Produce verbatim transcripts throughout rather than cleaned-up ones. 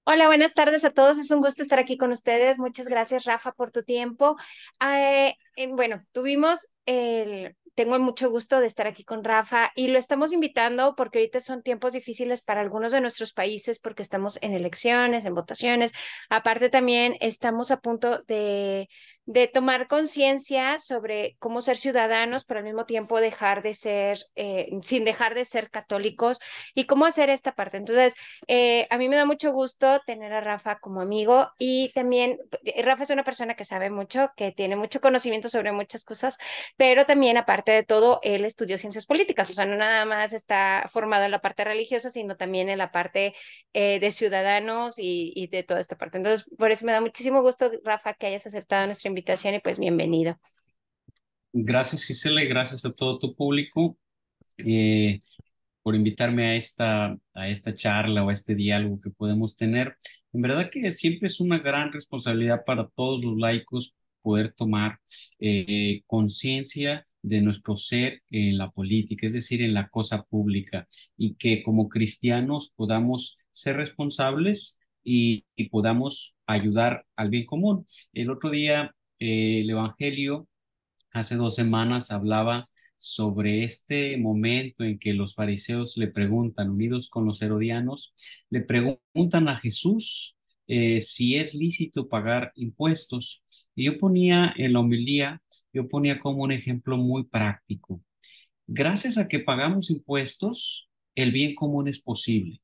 Hola, buenas tardes a todos. Es un gusto estar aquí con ustedes. Muchas gracias, Rafa, por tu tiempo. Eh, eh, bueno, tuvimos el, tengo mucho gusto de estar aquí con Rafa y lo estamos invitando porque ahorita son tiempos difíciles para algunos de nuestros países porque estamos en elecciones, en votaciones. Aparte, también estamos a punto de, de tomar conciencia sobre cómo ser ciudadanos, pero al mismo tiempo dejar de ser, eh, sin dejar de ser católicos y cómo hacer esta parte. Entonces, eh, a mí me da mucho gusto tener a Rafa como amigo y también eh, Rafa es una persona que sabe mucho, que tiene mucho conocimiento sobre muchas cosas, pero también aparte de todo, él estudió ciencias políticas, o sea, no nada más está formado en la parte religiosa, sino también en la parte eh, de ciudadanos y, y de toda esta parte. Entonces, por eso me da muchísimo gusto, Rafa, que hayas aceptado nuestra invitación y pues bienvenido. Gracias, Gisela, y gracias a todo tu público eh, por invitarme a esta, a esta charla o a este diálogo que podemos tener. En verdad que siempre es una gran responsabilidad para todos los laicos poder tomar eh, conciencia de nuestro ser en la política, es decir, en la cosa pública, y que como cristianos podamos ser responsables y, y podamos ayudar al bien común. El otro día, eh, el Evangelio hace dos semanas hablaba sobre este momento en que los fariseos le preguntan, unidos con los herodianos, le preguntan a Jesús eh, si es lícito pagar impuestos. Y yo ponía en la homilía, yo ponía como un ejemplo muy práctico. Gracias a que pagamos impuestos, el bien común es posible.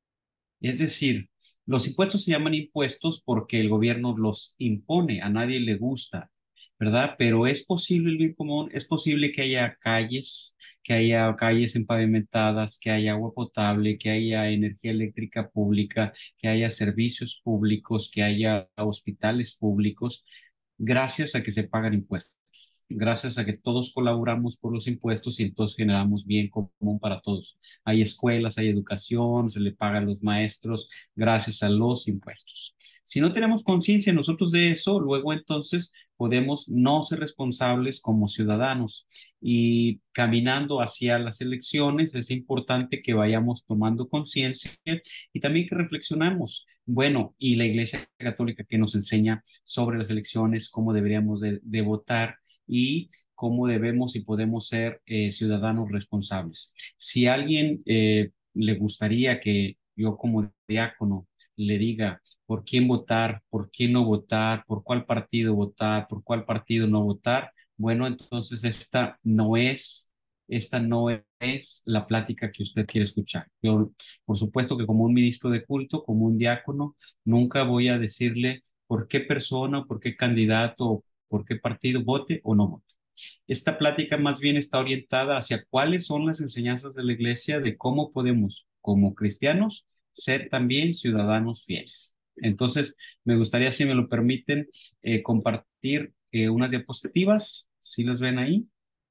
Es decir, los impuestos se llaman impuestos porque el gobierno los impone, a nadie le gusta, ¿verdad? Pero es posible el bien común, es posible que haya calles, que haya calles empavimentadas, que haya agua potable, que haya energía eléctrica pública, que haya servicios públicos, que haya hospitales públicos, gracias a que se pagan impuestos. Gracias a que todos colaboramos por los impuestos y entonces generamos bien común para todos. Hay escuelas, hay educación, se le paga a los maestros gracias a los impuestos. Si no tenemos conciencia nosotros de eso, luego entonces podemos no ser responsables como ciudadanos. Y caminando hacia las elecciones es importante que vayamos tomando conciencia y también que reflexionamos. Bueno, y la Iglesia Católica que nos enseña sobre las elecciones, cómo deberíamos de, de votar y cómo debemos y podemos ser eh, ciudadanos responsables. Si a alguien eh, le gustaría que yo como diácono le diga por quién votar, por quién no votar, por cuál partido votar, por cuál partido no votar, bueno, entonces esta no es, esta no es la plática que usted quiere escuchar. Yo, por supuesto que como un ministro de culto, como un diácono, nunca voy a decirle por qué persona, por qué candidato, por qué partido vote o no vote. Esta plática más bien está orientada hacia cuáles son las enseñanzas de la iglesia de cómo podemos, como cristianos, ser también ciudadanos fieles. Entonces, me gustaría, si me lo permiten, eh, compartir eh, unas diapositivas. ¿Sí las ven ahí?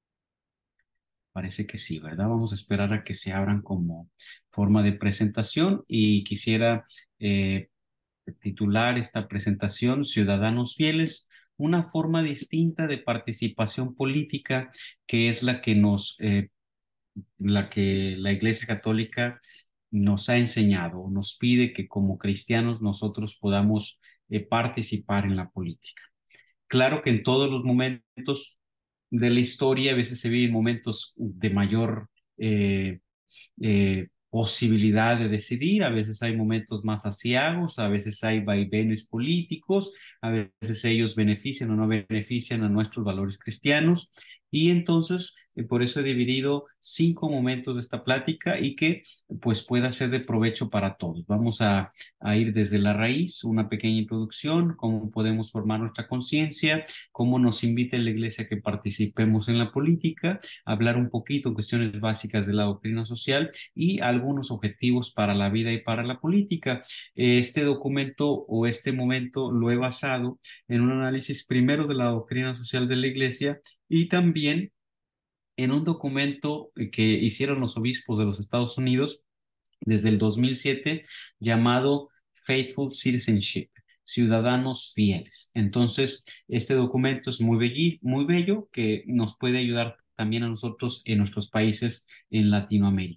Parece que sí, ¿verdad? Vamos a esperar a que se abran como forma de presentación y quisiera eh, titular esta presentación Ciudadanos Fieles, una forma distinta de participación política que es la que nos, eh, la que la Iglesia Católica nos ha enseñado, nos pide que como cristianos nosotros podamos eh, participar en la política. Claro que en todos los momentos de la historia a veces se viven momentos de mayor eh, eh, posibilidad de decidir, a veces hay momentos más aciagos, a veces hay vaivenes políticos, a veces ellos benefician o no benefician a nuestros valores cristianos. Y entonces, eh, por eso he dividido cinco momentos de esta plática y que pues pueda ser de provecho para todos. Vamos a, a ir desde la raíz, una pequeña introducción, cómo podemos formar nuestra conciencia, cómo nos invita la iglesia a que participemos en la política, hablar un poquito cuestiones básicas de la doctrina social y algunos objetivos para la vida y para la política. Este documento o este momento lo he basado en un análisis primero de la doctrina social de la iglesia y también en un documento que hicieron los obispos de los Estados Unidos desde el dos mil siete llamado Faithful Citizenship, Ciudadanos Fieles. Entonces, este documento es muy, belli- muy bello que nos puede ayudar también a nosotros en nuestros países en Latinoamérica.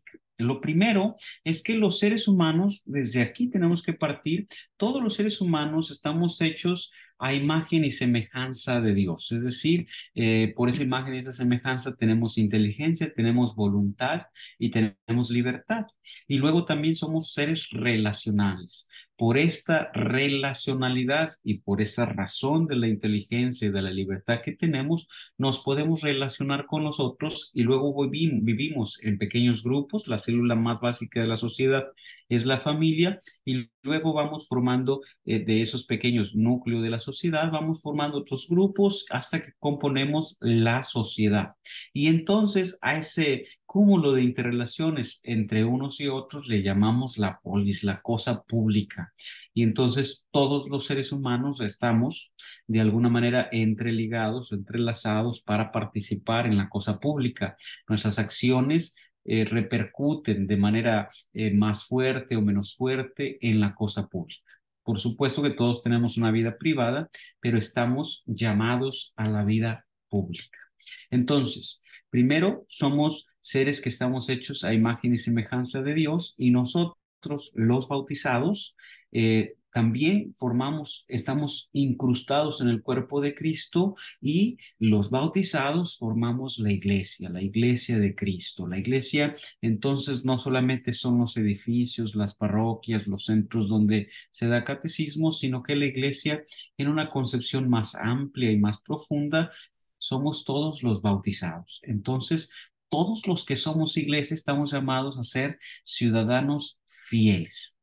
Lo primero es que los seres humanos, desde aquí tenemos que partir, todos los seres humanos estamos hechos a imagen y semejanza de Dios. Es decir, eh, por esa imagen y esa semejanza tenemos inteligencia, tenemos voluntad y tenemos libertad. Y luego también somos seres relacionales. Por esta relacionalidad y por esa razón de la inteligencia y de la libertad que tenemos, nos podemos relacionar con los otros y luego vivim- vivimos en pequeños grupos. La célula más básica de la sociedad es la familia y luego vamos formando eh, de esos pequeños núcleos de la sociedad, vamos formando otros grupos hasta que componemos la sociedad. Y entonces a ese cúmulo de interrelaciones entre unos y otros le llamamos la polis, la cosa pública. Y entonces todos los seres humanos estamos de alguna manera entreligados, entrelazados para participar en la cosa pública. Nuestras acciones eh, repercuten de manera eh, más fuerte o menos fuerte en la cosa pública. Por supuesto que todos tenemos una vida privada, pero estamos llamados a la vida pública. Entonces, primero, somos seres que estamos hechos a imagen y semejanza de Dios y nosotros, los bautizados, eh, también formamos, estamos incrustados en el cuerpo de Cristo y los bautizados formamos la iglesia, la iglesia de Cristo. La iglesia, entonces, no solamente son los edificios, las parroquias, los centros donde se da catecismo, sino que la iglesia, en una concepción más amplia y más profunda, somos todos los bautizados. Entonces, todos los que somos iglesia estamos llamados a ser ciudadanos fieles.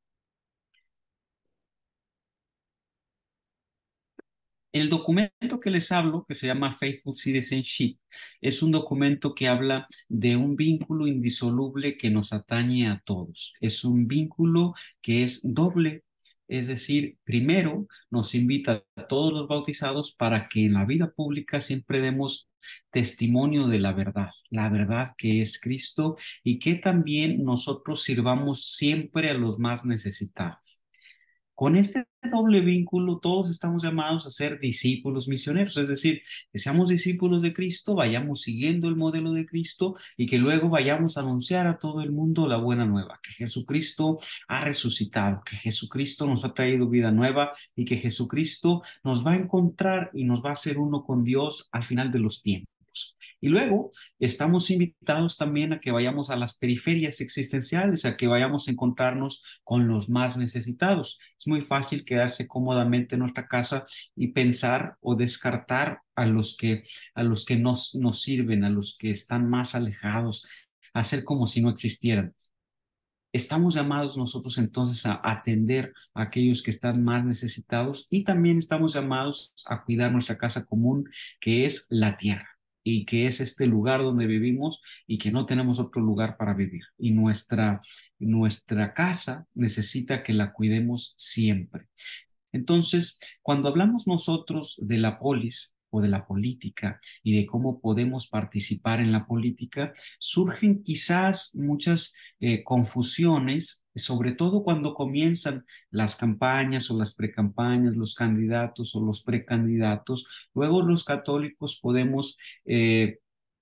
El documento que les hablo, que se llama Faithful Citizenship, es un documento que habla de un vínculo indisoluble que nos atañe a todos. Es un vínculo que es doble. Es decir, primero nos invita a todos los bautizados para que en la vida pública siempre demos testimonio de la verdad, la verdad que es Cristo y que también nosotros sirvamos siempre a los más necesitados. Con este doble vínculo, todos estamos llamados a ser discípulos misioneros, es decir, que seamos discípulos de Cristo, vayamos siguiendo el modelo de Cristo y que luego vayamos a anunciar a todo el mundo la buena nueva, que Jesucristo ha resucitado, que Jesucristo nos ha traído vida nueva y que Jesucristo nos va a encontrar y nos va a hacer uno con Dios al final de los tiempos. Y luego estamos invitados también a que vayamos a las periferias existenciales, a que vayamos a encontrarnos con los más necesitados. Es muy fácil quedarse cómodamente en nuestra casa y pensar o descartar a los que, a los que nos, nos sirven, a los que están más alejados, hacer como si no existieran. Estamos llamados nosotros entonces a atender a aquellos que están más necesitados y también estamos llamados a cuidar nuestra casa común, que es la tierra y que es este lugar donde vivimos y que no tenemos otro lugar para vivir. Y nuestra, nuestra casa necesita que la cuidemos siempre. Entonces, cuando hablamos nosotros de la polis o de la política y de cómo podemos participar en la política, surgen quizás muchas eh, confusiones, sobre todo cuando comienzan las campañas o las precampañas, los candidatos o los precandidatos. Luego los católicos podemos eh,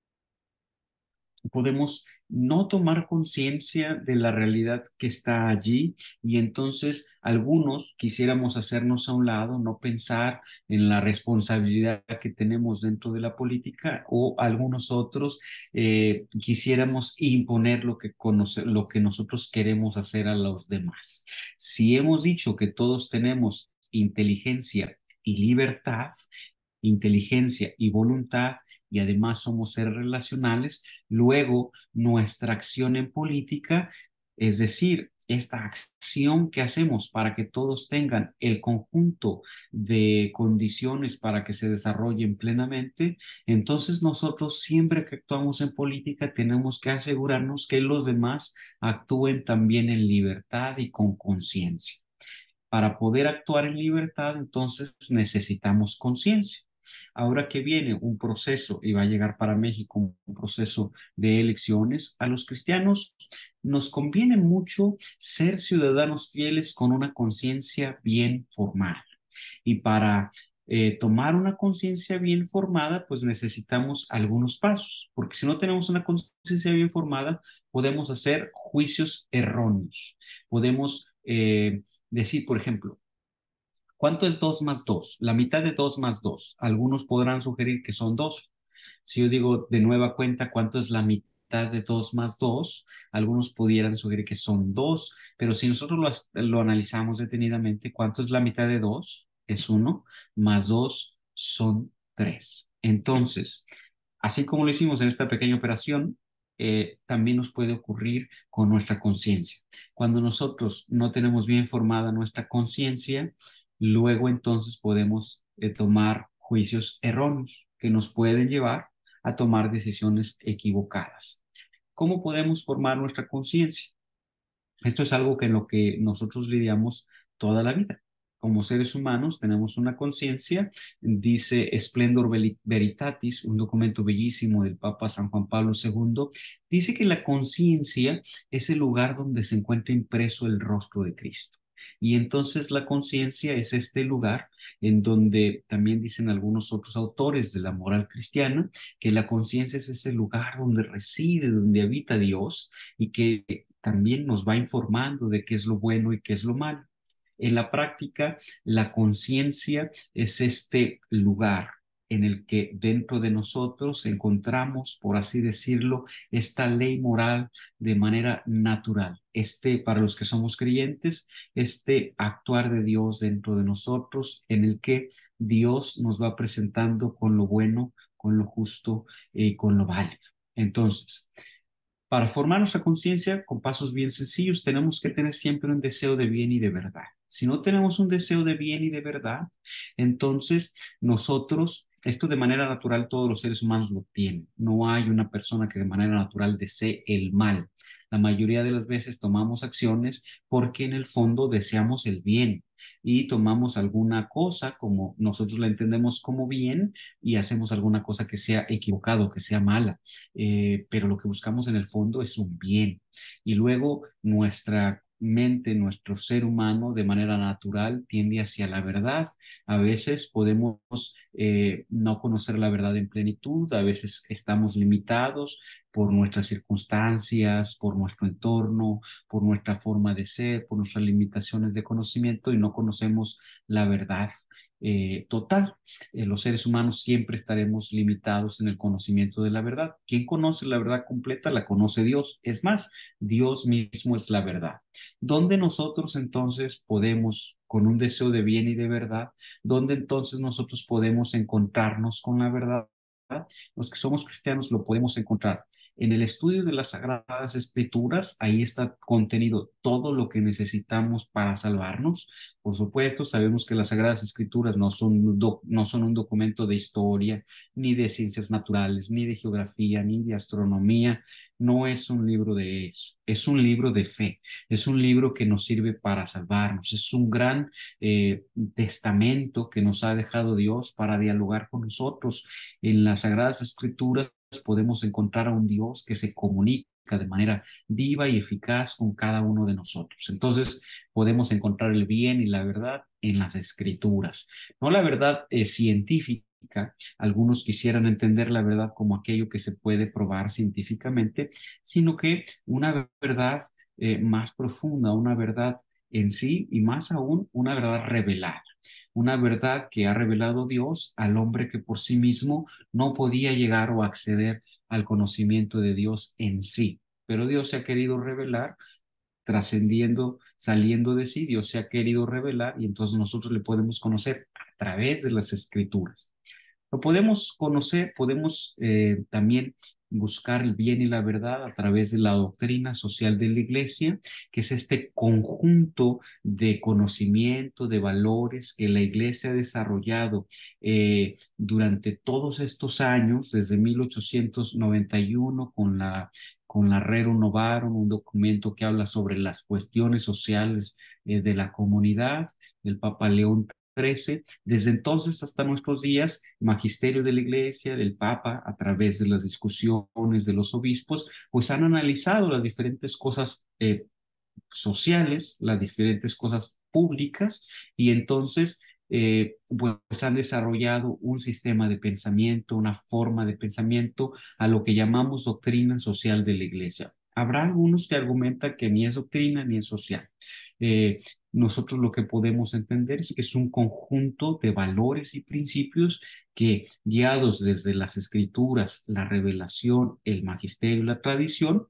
podemos no tomar conciencia de la realidad que está allí y entonces algunos quisiéramos hacernos a un lado, no pensar en la responsabilidad que tenemos dentro de la política o algunos otros eh, quisiéramos imponer lo que, conoce, lo que nosotros queremos hacer a los demás. Si hemos dicho que todos tenemos inteligencia y libertad, inteligencia y voluntad, y además somos seres relacionales, luego nuestra acción en política, es decir, esta acción que hacemos para que todos tengan el conjunto de condiciones para que se desarrollen plenamente, entonces nosotros siempre que actuamos en política tenemos que asegurarnos que los demás actúen también en libertad y con conciencia. Para poder actuar en libertad, entonces necesitamos conciencia. Ahora que viene un proceso y va a llegar para México un proceso de elecciones, a los cristianos nos conviene mucho ser ciudadanos fieles con una conciencia bien formada. Y para eh, tomar una conciencia bien formada, pues necesitamos algunos pasos, porque si no tenemos una conciencia bien formada, podemos hacer juicios erróneos. Podemos eh, decir, por ejemplo, ¿cuánto es dos más dos? La mitad de dos más dos. Algunos podrán sugerir que son dos. Si yo digo de nueva cuenta, ¿cuánto es la mitad de dos más dos? Algunos pudieran sugerir que son dos, pero si nosotros lo, lo analizamos detenidamente, ¿cuánto es la mitad de dos? Es uno, más dos son tres. Entonces, así como lo hicimos en esta pequeña operación, eh, también nos puede ocurrir con nuestra conciencia. Cuando nosotros no tenemos bien formada nuestra conciencia, luego entonces podemos eh, tomar juicios erróneos que nos pueden llevar a tomar decisiones equivocadas. ¿Cómo podemos formar nuestra conciencia? Esto es algo que en lo que nosotros lidiamos toda la vida. Como seres humanos tenemos una conciencia, dice Splendor Veritatis, un documento bellísimo del Papa San Juan Pablo segundo, dice que la conciencia es el lugar donde se encuentra impreso el rostro de Cristo. Y entonces la conciencia es este lugar en donde también dicen algunos otros autores de la moral cristiana que la conciencia es ese lugar donde reside, donde habita Dios y que también nos va informando de qué es lo bueno y qué es lo malo. En la práctica, la conciencia es este lugar en el que dentro de nosotros encontramos, por así decirlo, esta ley moral de manera natural. Este, para los que somos creyentes, este actuar de Dios dentro de nosotros, en el que Dios nos va presentando con lo bueno, con lo justo y con lo válido. Entonces, para formar nuestra conciencia con pasos bien sencillos, tenemos que tener siempre un deseo de bien y de verdad. Si no tenemos un deseo de bien y de verdad, entonces nosotros, esto de manera natural todos los seres humanos lo tienen. No hay una persona que de manera natural desee el mal. La mayoría de las veces tomamos acciones porque en el fondo deseamos el bien y tomamos alguna cosa como nosotros la entendemos como bien y hacemos alguna cosa que sea equivocado, que sea mala. Eh, pero lo que buscamos en el fondo es un bien. Y luego nuestra mente, nuestro ser humano de manera natural tiende hacia la verdad. A veces podemos eh, no conocer la verdad en plenitud, a veces estamos limitados por nuestras circunstancias, por nuestro entorno, por nuestra forma de ser, por nuestras limitaciones de conocimiento y no conocemos la verdad eh, total. Eh, los seres humanos siempre estaremos limitados en el conocimiento de la verdad. ¿Quién conoce la verdad completa? La conoce Dios. Es más, Dios mismo es la verdad. ¿Dónde nosotros entonces podemos, con un deseo de bien y de verdad, dónde entonces nosotros podemos encontrarnos con la verdad? Los que somos cristianos lo podemos encontrar en el estudio de las Sagradas Escrituras. Ahí está contenido todo lo que necesitamos para salvarnos. Por supuesto, sabemos que las Sagradas Escrituras no son, do, no son un documento de historia, ni de ciencias naturales, ni de geografía, ni de astronomía. No es un libro de eso, es un libro de fe, es un libro que nos sirve para salvarnos, es un gran eh, testamento que nos ha dejado Dios para dialogar con nosotros. En las Sagradas Escrituras podemos encontrar a un Dios que se comunica de manera viva y eficaz con cada uno de nosotros. Entonces, podemos encontrar el bien y la verdad en las escrituras, no la verdad eh, científica. Algunos quisieran entender la verdad como aquello que se puede probar científicamente, sino que una verdad eh, más profunda, una verdad en sí y más aún una verdad revelada, una verdad que ha revelado Dios al hombre que por sí mismo no podía llegar o acceder al conocimiento de Dios en sí. Pero Dios se ha querido revelar trascendiendo, saliendo de sí, Dios se ha querido revelar y entonces nosotros le podemos conocer a través de las escrituras. Lo podemos conocer, podemos eh, también buscar el bien y la verdad a través de la doctrina social de la iglesia, que es este conjunto de conocimiento, de valores que la iglesia ha desarrollado eh, durante todos estos años, desde mil ochocientos noventa y uno con la con la Rerum Novarum, un documento que habla sobre las cuestiones sociales eh, de la comunidad, del Papa León trece. Desde entonces hasta nuestros días, magisterio de la Iglesia, del Papa, a través de las discusiones de los obispos, pues han analizado las diferentes cosas eh, sociales, las diferentes cosas públicas, y entonces eh, pues han desarrollado un sistema de pensamiento, una forma de pensamiento a lo que llamamos doctrina social de la iglesia. Habrá algunos que argumentan que ni es doctrina ni es social. Eh, Nosotros lo que podemos entender es que es un conjunto de valores y principios que, guiados desde las escrituras, la revelación, el magisterio y la tradición,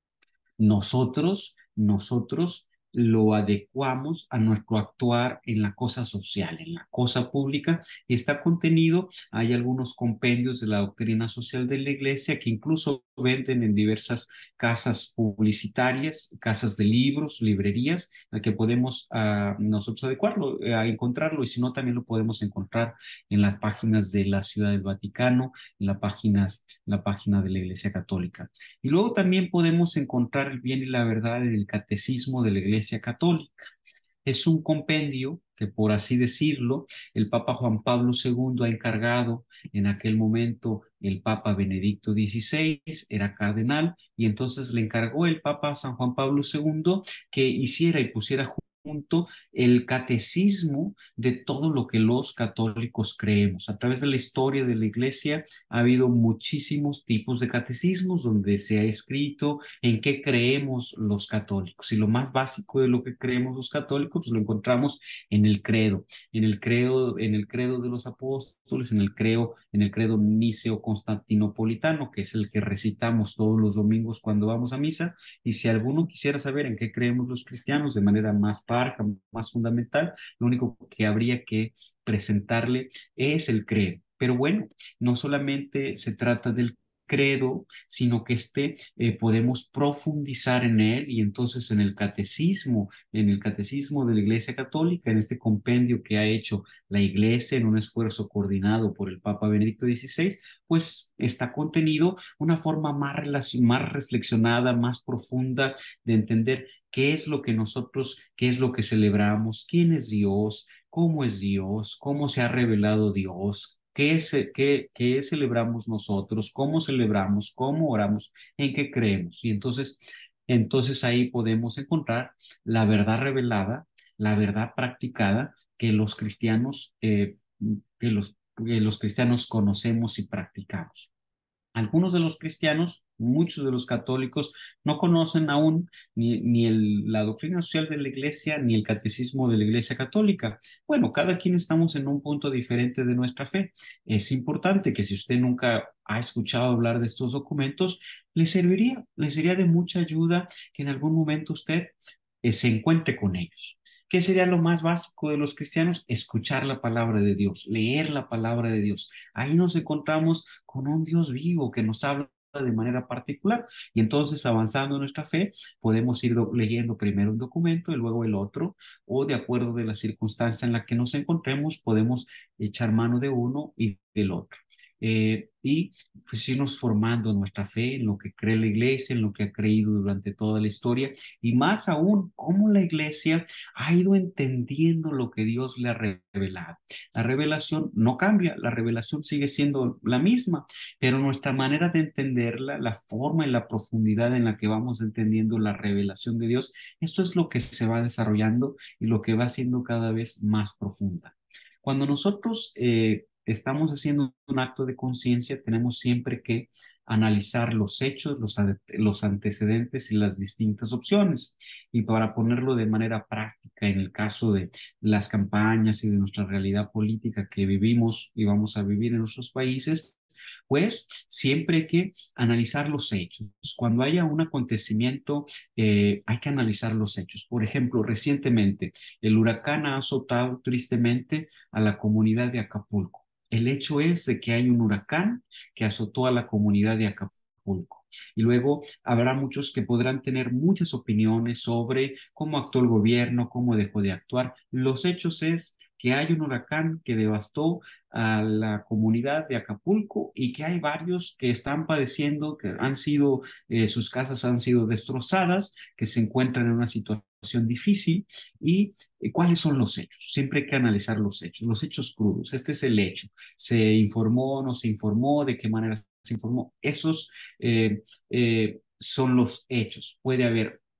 nosotros, nosotros lo adecuamos a nuestro actuar en la cosa social, en la cosa pública, y está contenido, hay algunos compendios de la doctrina social de la iglesia que incluso venden en diversas casas publicitarias, casas de libros, librerías, a que podemos uh, nosotros adecuarlo, uh, a encontrarlo, y si no, también lo podemos encontrar en las páginas de la Ciudad del Vaticano, en la página, la página de la Iglesia Católica. Y luego también podemos encontrar el bien y la verdad en el Catecismo de la Iglesia Católica. Es un compendio que, por así decirlo, el Papa Juan Pablo segundo ha encargado. En aquel momento el Papa Benedicto dieciséis era cardenal, y entonces le encargó el Papa San Juan Pablo segundo que hiciera y pusiera junto el catecismo de todo lo que los católicos creemos. A través de la historia de la iglesia ha habido muchísimos tipos de catecismos donde se ha escrito en qué creemos los católicos. Y lo más básico de lo que creemos los católicos pues lo encontramos en el credo, en el credo, en el credo de los apóstoles, en el credo, en el credo niceo constantinopolitano, que es el que recitamos todos los domingos cuando vamos a misa. Y si alguno quisiera saber en qué creemos los cristianos de manera más parca, más fundamental, lo único que habría que presentarle es el credo. Pero bueno, no solamente se trata del credo, sino que este eh, podemos profundizar en él, y entonces en el catecismo, en el catecismo de la Iglesia Católica, en este compendio que ha hecho la Iglesia en un esfuerzo coordinado por el Papa Benedicto dieciséis, pues está contenido una forma más, más reflexionada, más profunda de entender qué es lo que nosotros, qué es lo que celebramos, quién es Dios, cómo es Dios, cómo se ha revelado Dios, qué, es, qué, qué celebramos nosotros, cómo celebramos, cómo oramos, en qué creemos. Y entonces, entonces ahí podemos encontrar la verdad revelada, la verdad practicada que los cristianos, eh, que los, que los cristianos conocemos y practicamos. Algunos de los cristianos, muchos de los católicos, no conocen aún ni, ni el, la doctrina social de la iglesia ni el catecismo de la iglesia católica. Bueno, cada quien estamos en un punto diferente de nuestra fe. Es importante que si usted nunca ha escuchado hablar de estos documentos, le serviría, le sería de mucha ayuda que en algún momento usted eh, se encuentre con ellos. ¿Qué sería lo más básico de los cristianos? Escuchar la palabra de Dios, leer la palabra de Dios. Ahí nos encontramos con un Dios vivo que nos habla de manera particular, y entonces avanzando en nuestra fe podemos ir leyendo primero un documento y luego el otro, o de acuerdo de la circunstancia en la que nos encontremos podemos echar mano de uno y del otro. Eh, y pues irnos formando nuestra fe en lo que cree la iglesia, en lo que ha creído durante toda la historia, y más aún cómo la iglesia ha ido entendiendo lo que Dios le ha revelado. La revelación no cambia, la revelación sigue siendo la misma, pero nuestra manera de entenderla, la forma y la profundidad en la que vamos entendiendo la revelación de Dios, esto es lo que se va desarrollando y lo que va siendo cada vez más profunda. Cuando nosotros eh, estamos haciendo un acto de conciencia, tenemos siempre que analizar los hechos, los, los antecedentes y las distintas opciones. Y para ponerlo de manera práctica, en el caso de las campañas y de nuestra realidad política que vivimos y vamos a vivir en nuestros países, pues siempre hay que analizar los hechos. Cuando haya un acontecimiento, eh, hay que analizar los hechos. Por ejemplo, recientemente el huracán ha azotado tristemente a la comunidad de Acapulco. El hecho es de que hay un huracán que azotó a la comunidad de Acapulco. Y luego habrá muchos que podrán tener muchas opiniones sobre cómo actuó el gobierno, cómo dejó de actuar. Los hechos es que hay un huracán que devastó a la comunidad de Acapulco y que hay varios que están padeciendo, que han sido, eh, sus casas han sido destrozadas, que se encuentran en una situación difícil. ¿Y eh, cuáles son los hechos? Siempre hay que analizar los hechos, los hechos crudos. Este es el hecho. ¿Se informó, no se informó? ¿De qué manera se informó? Esos eh, eh, son los hechos. Puede haber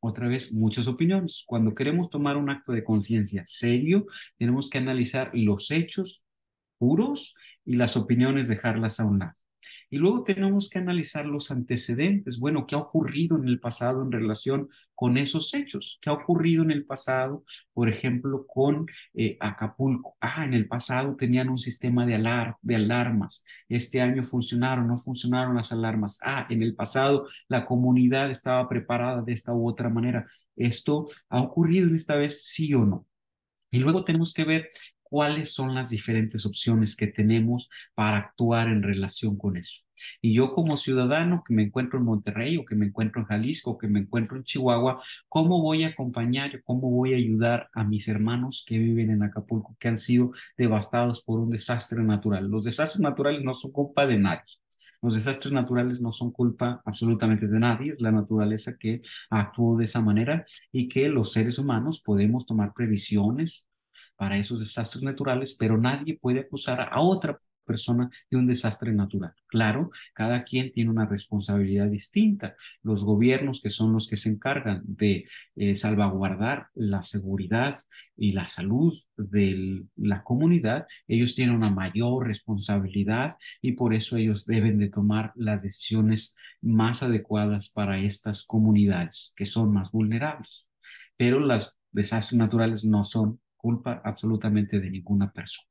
otra vez, muchas opiniones. Cuando queremos tomar un acto de conciencia serio, tenemos que analizar los hechos puros y las opiniones dejarlas a un lado. Y luego tenemos que analizar los antecedentes. Bueno, ¿qué ha ocurrido en el pasado en relación con esos hechos? ¿Qué ha ocurrido en el pasado, por ejemplo, con eh, Acapulco? Ah, en el pasado tenían un sistema de, alar de alarmas. Este año funcionaron, no funcionaron las alarmas. Ah, en el pasado la comunidad estaba preparada de esta u otra manera. ¿Esto ha ocurrido en esta vez, sí o no? Y luego tenemos que ver cuáles son las diferentes opciones que tenemos para actuar en relación con eso. Y yo como ciudadano que me encuentro en Monterrey o que me encuentro en Jalisco o que me encuentro en Chihuahua, ¿cómo voy a acompañar, cómo voy a ayudar a mis hermanos que viven en Acapulco, que han sido devastados por un desastre natural? Los desastres naturales no son culpa de nadie. Los desastres naturales no son culpa absolutamente de nadie, es la naturaleza que actuó de esa manera y que los seres humanos podemos tomar previsiones para esos desastres naturales, pero nadie puede acusar a otra persona de un desastre natural. Claro, cada quien tiene una responsabilidad distinta. Los gobiernos, que son los que se encargan de eh, salvaguardar la seguridad y la salud de la comunidad, ellos tienen una mayor responsabilidad y por eso ellos deben de tomar las decisiones más adecuadas para estas comunidades que son más vulnerables. Pero los desastres naturales no son culpa absolutamente de ninguna persona.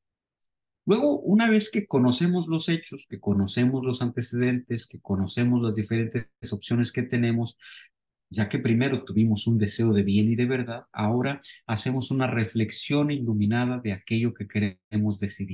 Luego, una vez que conocemos los hechos, que conocemos los antecedentes, que conocemos las diferentes opciones que tenemos, ya que primero tuvimos un deseo de bien y de verdad, ahora hacemos una reflexión iluminada de aquello que queremos decidir.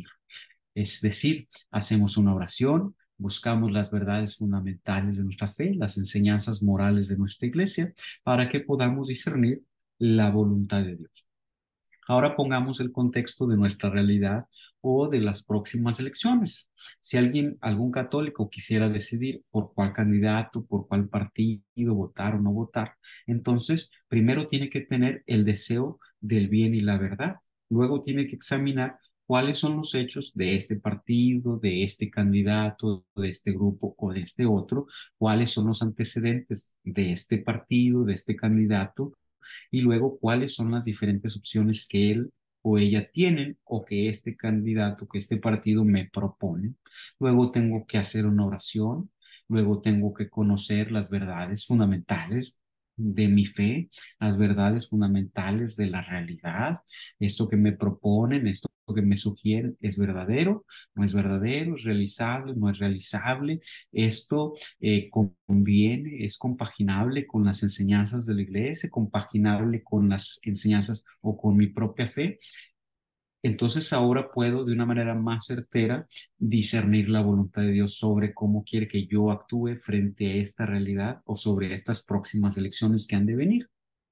Es decir, hacemos una oración, buscamos las verdades fundamentales de nuestra fe, las enseñanzas morales de nuestra iglesia, para que podamos discernir la voluntad de Dios. Ahora pongamos el contexto de nuestra realidad o de las próximas elecciones. Si alguien, algún católico quisiera decidir por cuál candidato, por cuál partido votar o no votar, entonces primero tiene que tener el deseo del bien y la verdad. Luego tiene que examinar cuáles son los hechos de este partido, de este candidato, de este grupo o de este otro, cuáles son los antecedentes de este partido, de este candidato y luego cuáles son las diferentes opciones que él o ella tienen o que este candidato, que este partido me propone. Luego tengo que hacer una oración, luego tengo que conocer las verdades fundamentales de mi fe, las verdades fundamentales de la realidad, esto que me proponen, esto que me sugieren, ¿es verdadero? ¿No es verdadero? ¿Es realizable? ¿No es realizable? Esto eh, conviene, es compaginable con las enseñanzas de la iglesia, compaginable con las enseñanzas o con mi propia fe. Entonces ahora puedo de una manera más certera discernir la voluntad de Dios sobre cómo quiere que yo actúe frente a esta realidad o sobre estas próximas elecciones que han de venir.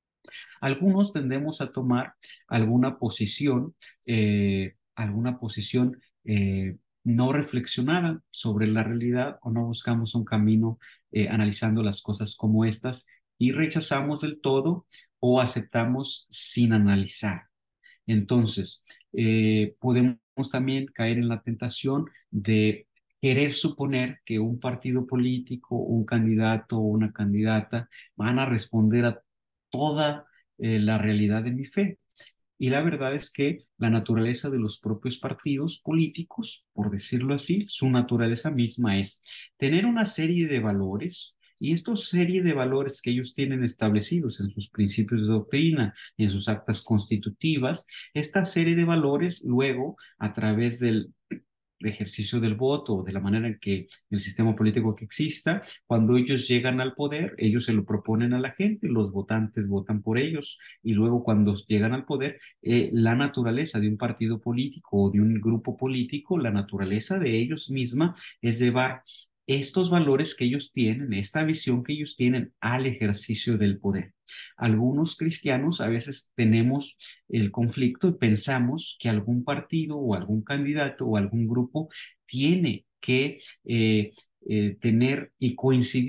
Algunos tendemos a tomar alguna posición, eh, alguna posición eh, no reflexionada sobre la realidad o no buscamos un camino eh, analizando las cosas como estas y rechazamos del todo o aceptamos sin analizar. Entonces, eh, podemos también caer en la tentación de querer suponer que un partido político, un candidato o una candidata van a responder a toda eh, la realidad de mi fe. Y la verdad es que la naturaleza de los propios partidos políticos, por decirlo así, su naturaleza misma es tener una serie de valores y esta serie de valores que ellos tienen establecidos en sus principios de doctrina y en sus actas constitutivas, esta serie de valores luego a través del ejercicio del voto o de la manera en que el sistema político que exista, cuando ellos llegan al poder, ellos se lo proponen a la gente, los votantes votan por ellos y luego cuando llegan al poder, eh, la naturaleza de un partido político o de un grupo político, la naturaleza de ellos misma es llevar estos valores que ellos tienen, esta visión que ellos tienen al ejercicio del poder. Algunos cristianos a veces tenemos el conflicto y pensamos que algún partido o algún candidato o algún grupo tiene que eh, eh, tener y coincidir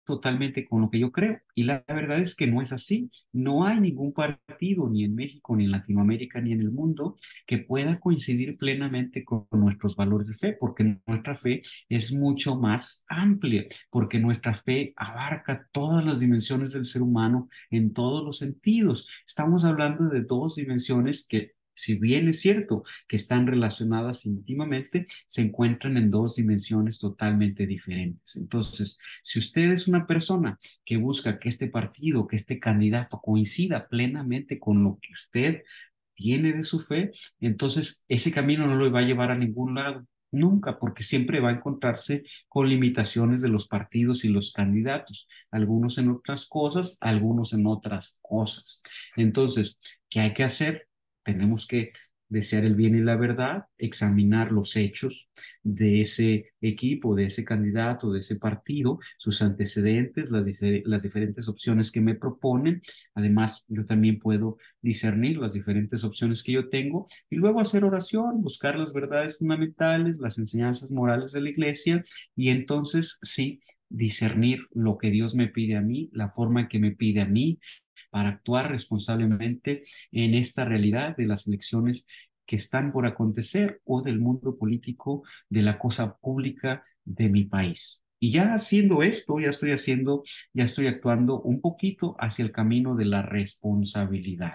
totalmente con lo que yo creo. Y la verdad es que no es así. No hay ningún partido, ni en México, ni en Latinoamérica, ni en el mundo, que pueda coincidir plenamente con nuestros valores de fe, porque nuestra fe es mucho más amplia, porque nuestra fe abarca todas las dimensiones del ser humano en todos los sentidos. Estamos hablando de dos dimensiones que, si bien es cierto que están relacionadas íntimamente, se encuentran en dos dimensiones totalmente diferentes. Entonces, si usted es una persona que busca que este partido, que este candidato coincida plenamente con lo que usted tiene de su fe, entonces ese camino no lo va a llevar a ningún lado. Nunca, porque siempre va a encontrarse con limitaciones de los partidos y los candidatos, algunos en otras cosas, algunos en otras cosas. Entonces, ¿qué hay que hacer? Tenemos que desear el bien y la verdad, examinar los hechos de ese equipo, de ese candidato, de ese partido, sus antecedentes, las, las diferentes opciones que me proponen. Además, yo también puedo discernir las diferentes opciones que yo tengo y luego hacer oración, buscar las verdades fundamentales, las enseñanzas morales de la iglesia y entonces sí, discernir lo que Dios me pide a mí, la forma en que me pide a mí para actuar responsablemente en esta realidad de las elecciones que están por acontecer o del mundo político, de la cosa pública de mi país. Y ya haciendo esto, ya estoy haciendo, ya estoy actuando un poquito hacia el camino de la responsabilidad.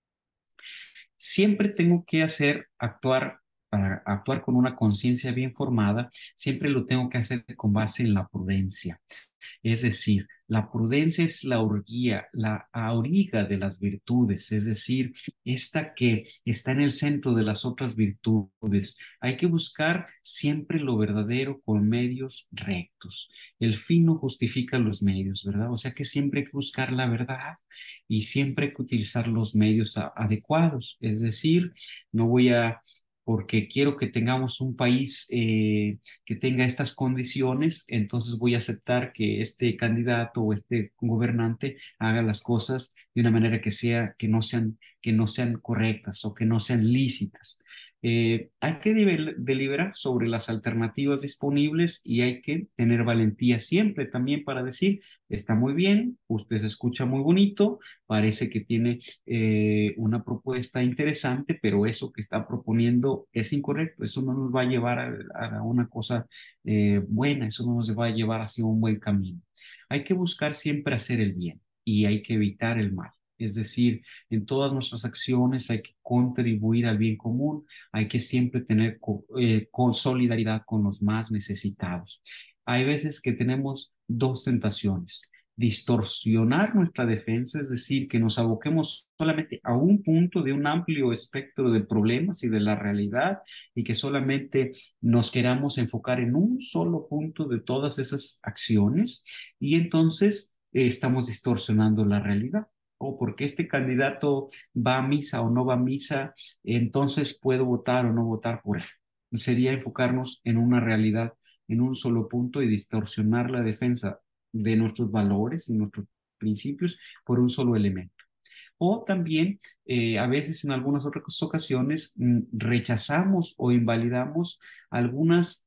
Siempre tengo que hacer, actuar, para actuar con una conciencia bien formada, siempre lo tengo que hacer con base en la prudencia. Es decir, la prudencia es la orgía, la auriga de las virtudes, es decir, esta que está en el centro de las otras virtudes. Hay que buscar siempre lo verdadero con medios rectos. El fin no justifica los medios, ¿verdad? O sea que siempre hay que buscar la verdad y siempre hay que utilizar los medios a- adecuados. Es decir, no voy a porque quiero que tengamos un país eh, que tenga estas condiciones, entonces voy a aceptar que este candidato o este gobernante haga las cosas de una manera que sea, que no sean, que no sean correctas o que no sean lícitas. Eh, hay que deliber- deliberar sobre las alternativas disponibles y hay que tener valentía siempre también para decir, está muy bien, usted se escucha muy bonito, parece que tiene eh, una propuesta interesante, pero eso que está proponiendo es incorrecto, eso no nos va a llevar a, a una cosa eh, buena, eso no nos va a llevar hacia un buen camino. Hay que buscar siempre hacer el bien y hay que evitar el mal. Es decir, en todas nuestras acciones hay que contribuir al bien común, hay que siempre tener co- eh, con solidaridad con los más necesitados. Hay veces que tenemos dos tentaciones: distorsionar nuestra defensa, es decir, que nos aboquemos solamente a un punto de un amplio espectro de problemas y de la realidad y que solamente nos queramos enfocar en un solo punto de todas esas acciones y entonces eh, estamos distorsionando la realidad. O porque este candidato va a misa o no va a misa, entonces puedo votar o no votar por él. Sería enfocarnos en una realidad, en un solo punto y distorsionar la defensa de nuestros valores y nuestros principios por un solo elemento. O también, eh, a veces en algunas otras ocasiones, mm, rechazamos o invalidamos algunas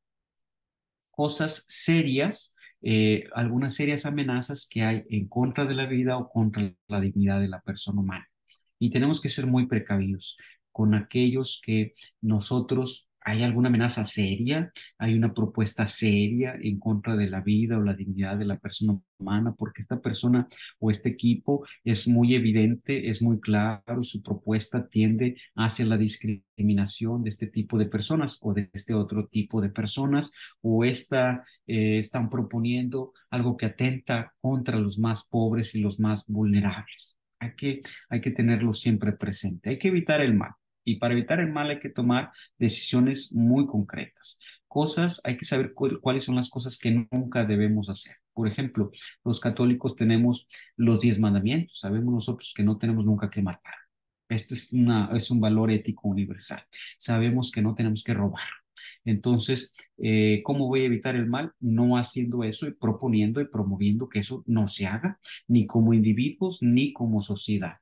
cosas serias, eh, algunas serias amenazas que hay en contra de la vida o contra la dignidad de la persona humana. Y tenemos que ser muy precavidos con aquellos que nosotros, hay alguna amenaza seria, hay una propuesta seria en contra de la vida o la dignidad de la persona humana, porque esta persona o este equipo es muy evidente, es muy claro, su propuesta tiende hacia la discriminación de este tipo de personas o de este otro tipo de personas, o esta, eh, están proponiendo algo que atenta contra los más pobres y los más vulnerables. Hay que, hay que tenerlo siempre presente. Hay que evitar el mal. Y para evitar el mal hay que tomar decisiones muy concretas. Cosas, hay que saber cu cuáles son las cosas que nunca debemos hacer. Por ejemplo, los católicos tenemos los diez mandamientos. Sabemos nosotros que no tenemos nunca que matar. Esto es, una, es un valor ético universal. Sabemos que no tenemos que robar. Entonces, eh, ¿cómo voy a evitar el mal? No haciendo eso y proponiendo y promoviendo que eso no se haga, ni como individuos, ni como sociedad.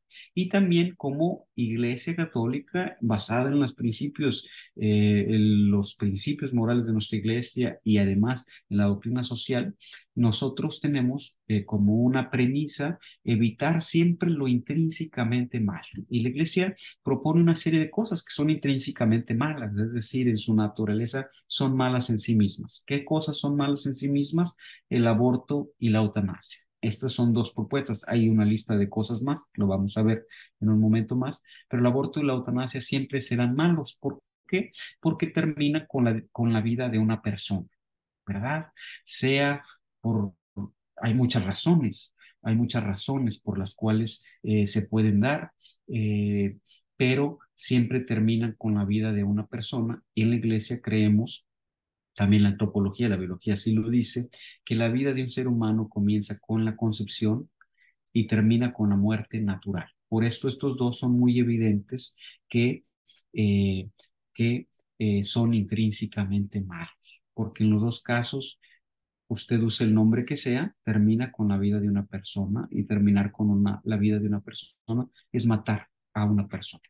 Y también como Iglesia Católica, basada en los principios, eh, en los principios morales de nuestra Iglesia y además en la doctrina social, nosotros tenemos eh, como una premisa evitar siempre lo intrínsecamente malo. Y la Iglesia propone una serie de cosas que son intrínsecamente malas, es decir, en su naturaleza son malas en sí mismas. ¿Qué cosas son malas en sí mismas? El aborto y la eutanasia. Estas son dos propuestas. Hay una lista de cosas más, lo vamos a ver en un momento más, pero el aborto y la eutanasia siempre serán malos. ¿Por qué? Porque termina con la, con la vida de una persona, ¿verdad? Sea por, hay muchas razones, hay muchas razones por las cuales eh, se pueden dar, eh, pero siempre terminan con la vida de una persona. Y en la iglesia creemos, también la antropología, la biología así lo dice, que la vida de un ser humano comienza con la concepción y termina con la muerte natural. Por esto estos dos son muy evidentes que, eh, que eh, son intrínsecamente malos, porque en los dos casos usted use el nombre que sea, termina con la vida de una persona, y terminar con una, la vida de una persona es matar a una persona.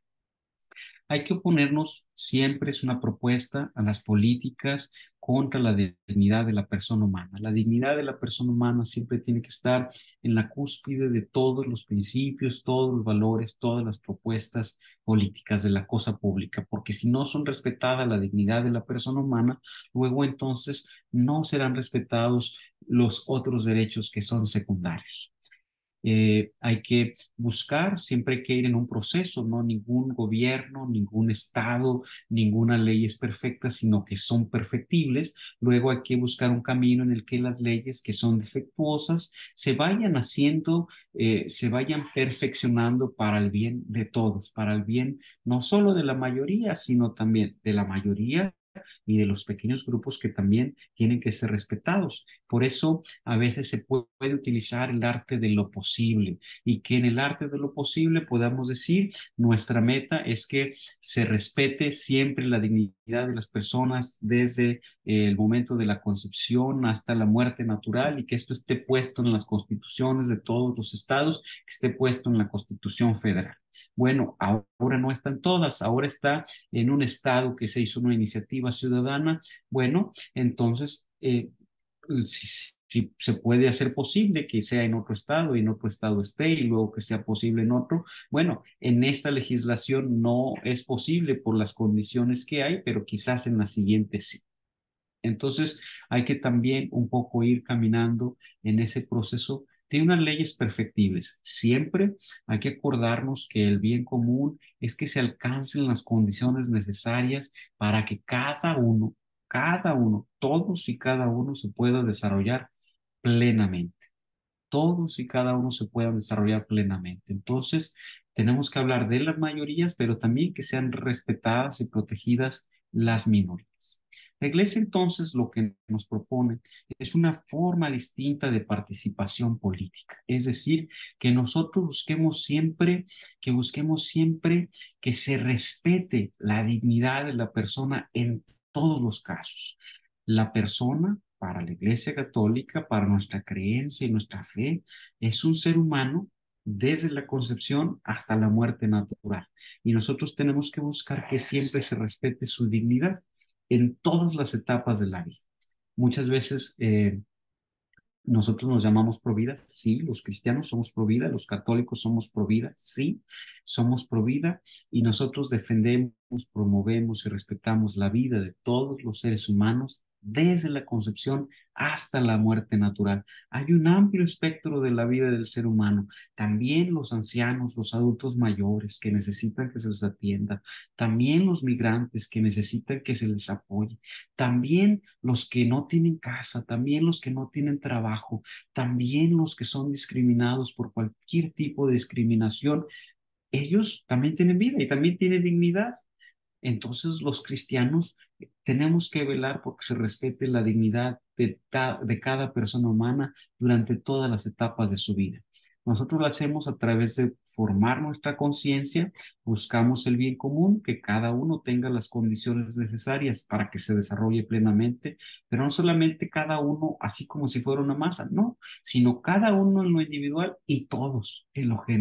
Hay que oponernos, siempre es una propuesta, a las políticas contra la dignidad de la persona humana. La dignidad de la persona humana siempre tiene que estar en la cúspide de todos los principios, todos los valores, todas las propuestas políticas de la cosa pública, porque si no son respetadas la dignidad de la persona humana, luego entonces no serán respetados los otros derechos que son secundarios. Eh, hay que buscar, siempre hay que ir en un proceso, no ningún gobierno, ningún estado, ninguna ley es perfecta, sino que son perfectibles. Luego hay que buscar un camino en el que las leyes que son defectuosas se vayan haciendo, eh, se vayan perfeccionando para el bien de todos, para el bien no solo de la mayoría, sino también de la mayoría y de los pequeños grupos que también tienen que ser respetados. Por eso a veces se puede utilizar el arte de lo posible, y que en el arte de lo posible podamos decir, nuestra meta es que se respete siempre la dignidad de las personas desde el momento de la concepción hasta la muerte natural, y que esto esté puesto en las constituciones de todos los estados, que esté puesto en la Constitución Federal. Bueno, ahora no están todas, ahora está en un estado que se hizo una iniciativa ciudadana. Bueno, entonces, eh, si, si se puede hacer posible que sea en otro estado y en otro estado esté, y luego que sea posible en otro. Bueno, en esta legislación no es posible por las condiciones que hay, pero quizás en la siguiente sí. Entonces, hay que también un poco ir caminando en ese proceso de unas leyes perfectibles. Siempre hay que acordarnos que el bien común es que se alcancen las condiciones necesarias para que cada uno, cada uno, todos y cada uno se pueda desarrollar plenamente. Todos y cada uno se puedan desarrollar plenamente. Entonces, tenemos que hablar de las mayorías, pero también que sean respetadas y protegidas las minorías. La Iglesia entonces lo que nos propone es una forma distinta de participación política, es decir, que nosotros busquemos siempre, que busquemos siempre que se respete la dignidad de la persona en todos los casos. La persona, para la Iglesia Católica, para nuestra creencia y nuestra fe, es un ser humano desde la concepción hasta la muerte natural. Y nosotros tenemos que buscar que siempre se respete su dignidad en todas las etapas de la vida. Muchas veces eh, nosotros nos llamamos pro vida, sí, los cristianos somos pro vida, los católicos somos pro vida, sí, somos pro vida, y nosotros defendemos, promovemos y respetamos la vida de todos los seres humanos desde la concepción hasta la muerte natural. Hay un amplio espectro de la vida del ser humano, también los ancianos, los adultos mayores que necesitan que se les atienda, también los migrantes que necesitan que se les apoye, también los que no tienen casa, también los que no tienen trabajo, también los que son discriminados por cualquier tipo de discriminación. Ellos también tienen vida y también tienen dignidad. Entonces los cristianos tenemos que velar porque se respete la dignidad de, ca- de cada persona humana durante todas las etapas de su vida. Nosotros lo hacemos a través de formar nuestra conciencia, buscamos el bien común, que cada uno tenga las condiciones necesarias para que se desarrolle plenamente, pero no solamente cada uno así como si fuera una masa, no, sino cada uno en lo individual y todos en lo general.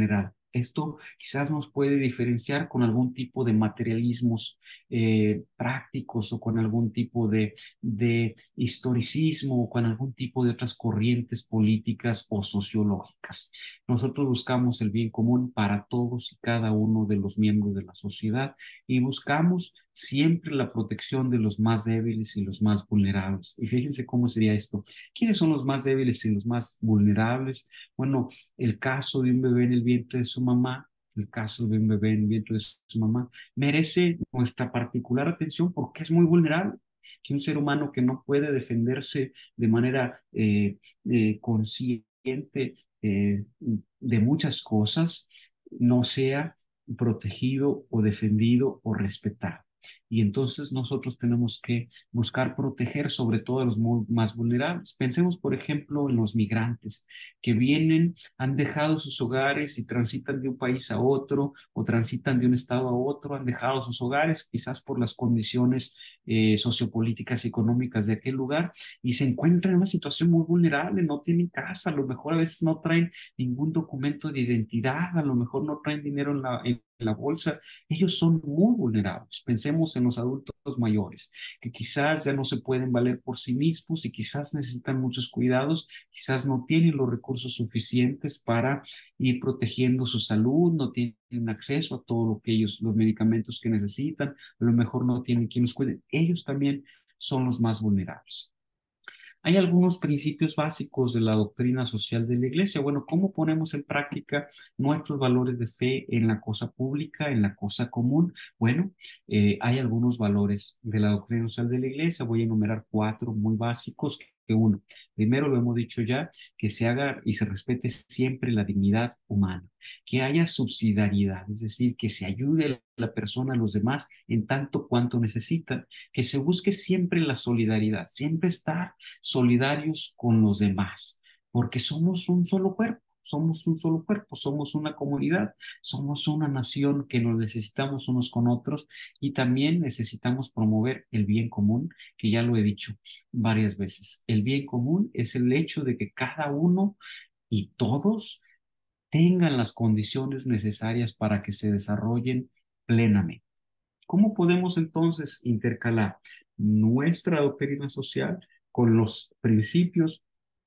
Esto quizás nos puede diferenciar con algún tipo de materialismos eh, prácticos o con algún tipo de, de historicismo o con algún tipo de otras corrientes políticas o sociológicas. Nosotros buscamos el bien común para todos y cada uno de los miembros de la sociedad y buscamos siempre la protección de los más débiles y los más vulnerables. Y fíjense cómo sería esto. ¿Quiénes son los más débiles y los más vulnerables? Bueno, el caso de un bebé en el vientre de su mamá, el caso de un bebé en el vientre de su mamá, merece nuestra particular atención porque es muy vulnerable. Que un ser humano que no puede defenderse de manera eh, eh, consciente eh, de muchas cosas, no sea protegido o defendido o respetado. Y entonces nosotros tenemos que buscar proteger sobre todo a los más vulnerables. Pensemos, por ejemplo, en los migrantes que vienen, han dejado sus hogares y transitan de un país a otro o transitan de un estado a otro, han dejado sus hogares quizás por las condiciones eh, sociopolíticas y económicas de aquel lugar y se encuentran en una situación muy vulnerable, no tienen casa, a lo mejor a veces no traen ningún documento de identidad, a lo mejor no traen dinero en la, en la bolsa, ellos son muy vulnerables. Pensemos en los adultos mayores, que quizás ya no se pueden valer por sí mismos y quizás necesitan muchos cuidados, quizás no tienen los recursos suficientes para ir protegiendo su salud, no tienen acceso a todo lo que ellos, los medicamentos que necesitan, a lo mejor no tienen quien los cuide. Ellos también son los más vulnerables. Hay algunos principios básicos de la doctrina social de la Iglesia. Bueno, ¿cómo ponemos en práctica nuestros valores de fe en la cosa pública, en la cosa común? Bueno, eh, hay algunos valores de la doctrina social de la Iglesia. Voy a enumerar cuatro muy básicos. Que uno, primero lo hemos dicho ya, que se haga y se respete siempre la dignidad humana, que haya subsidiariedad, es decir, que se ayude a la persona, a los demás, en tanto cuanto necesitan, que se busque siempre la solidaridad, siempre estar solidarios con los demás, porque somos un solo cuerpo, somos un solo cuerpo, somos una comunidad, somos una nación que nos necesitamos unos con otros y también necesitamos promover el bien común, que ya lo he dicho varias veces. El bien común es el hecho de que cada uno y todos tengan las condiciones necesarias para que se desarrollen plenamente. ¿Cómo podemos entonces intercalar nuestra doctrina social con los principios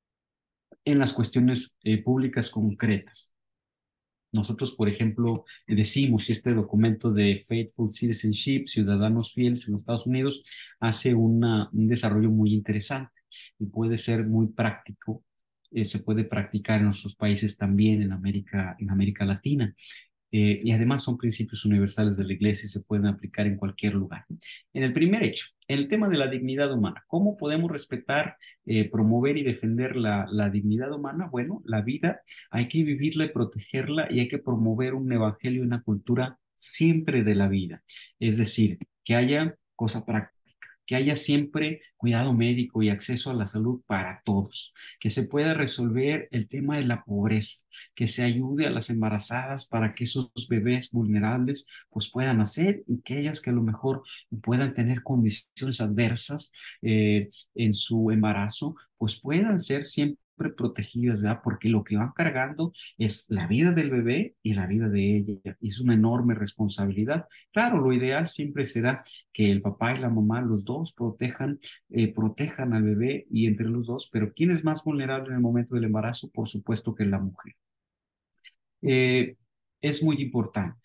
en las cuestiones eh, públicas concretas? Nosotros, por ejemplo, decimos, y este documento de Faithful Citizenship, Ciudadanos Fieles en los Estados Unidos, hace una, un desarrollo muy interesante y puede ser muy práctico, eh, se puede practicar en nuestros países también, en América, en América Latina. Eh, y además son principios universales de la Iglesia y se pueden aplicar en cualquier lugar. En el primer hecho, en el tema de la dignidad humana, ¿cómo podemos respetar, eh, promover y defender la, la dignidad humana? Bueno, la vida hay que vivirla y protegerla y hay que promover un evangelio y una cultura siempre de la vida. Es decir, que haya cosa práctica, que haya siempre cuidado médico y acceso a la salud para todos, que se pueda resolver el tema de la pobreza, que se ayude a las embarazadas para que esos bebés vulnerables pues puedan nacer y que ellas que a lo mejor puedan tener condiciones adversas eh, en su embarazo pues puedan ser siempre protegidas, ¿verdad? Porque lo que van cargando es la vida del bebé y la vida de ella. Y es una enorme responsabilidad. Claro, lo ideal siempre será que el papá y la mamá, los dos, protejan, eh, protejan al bebé y entre los dos, pero ¿quién es más vulnerable en el momento del embarazo? Por supuesto que la mujer. Eh, es muy importante.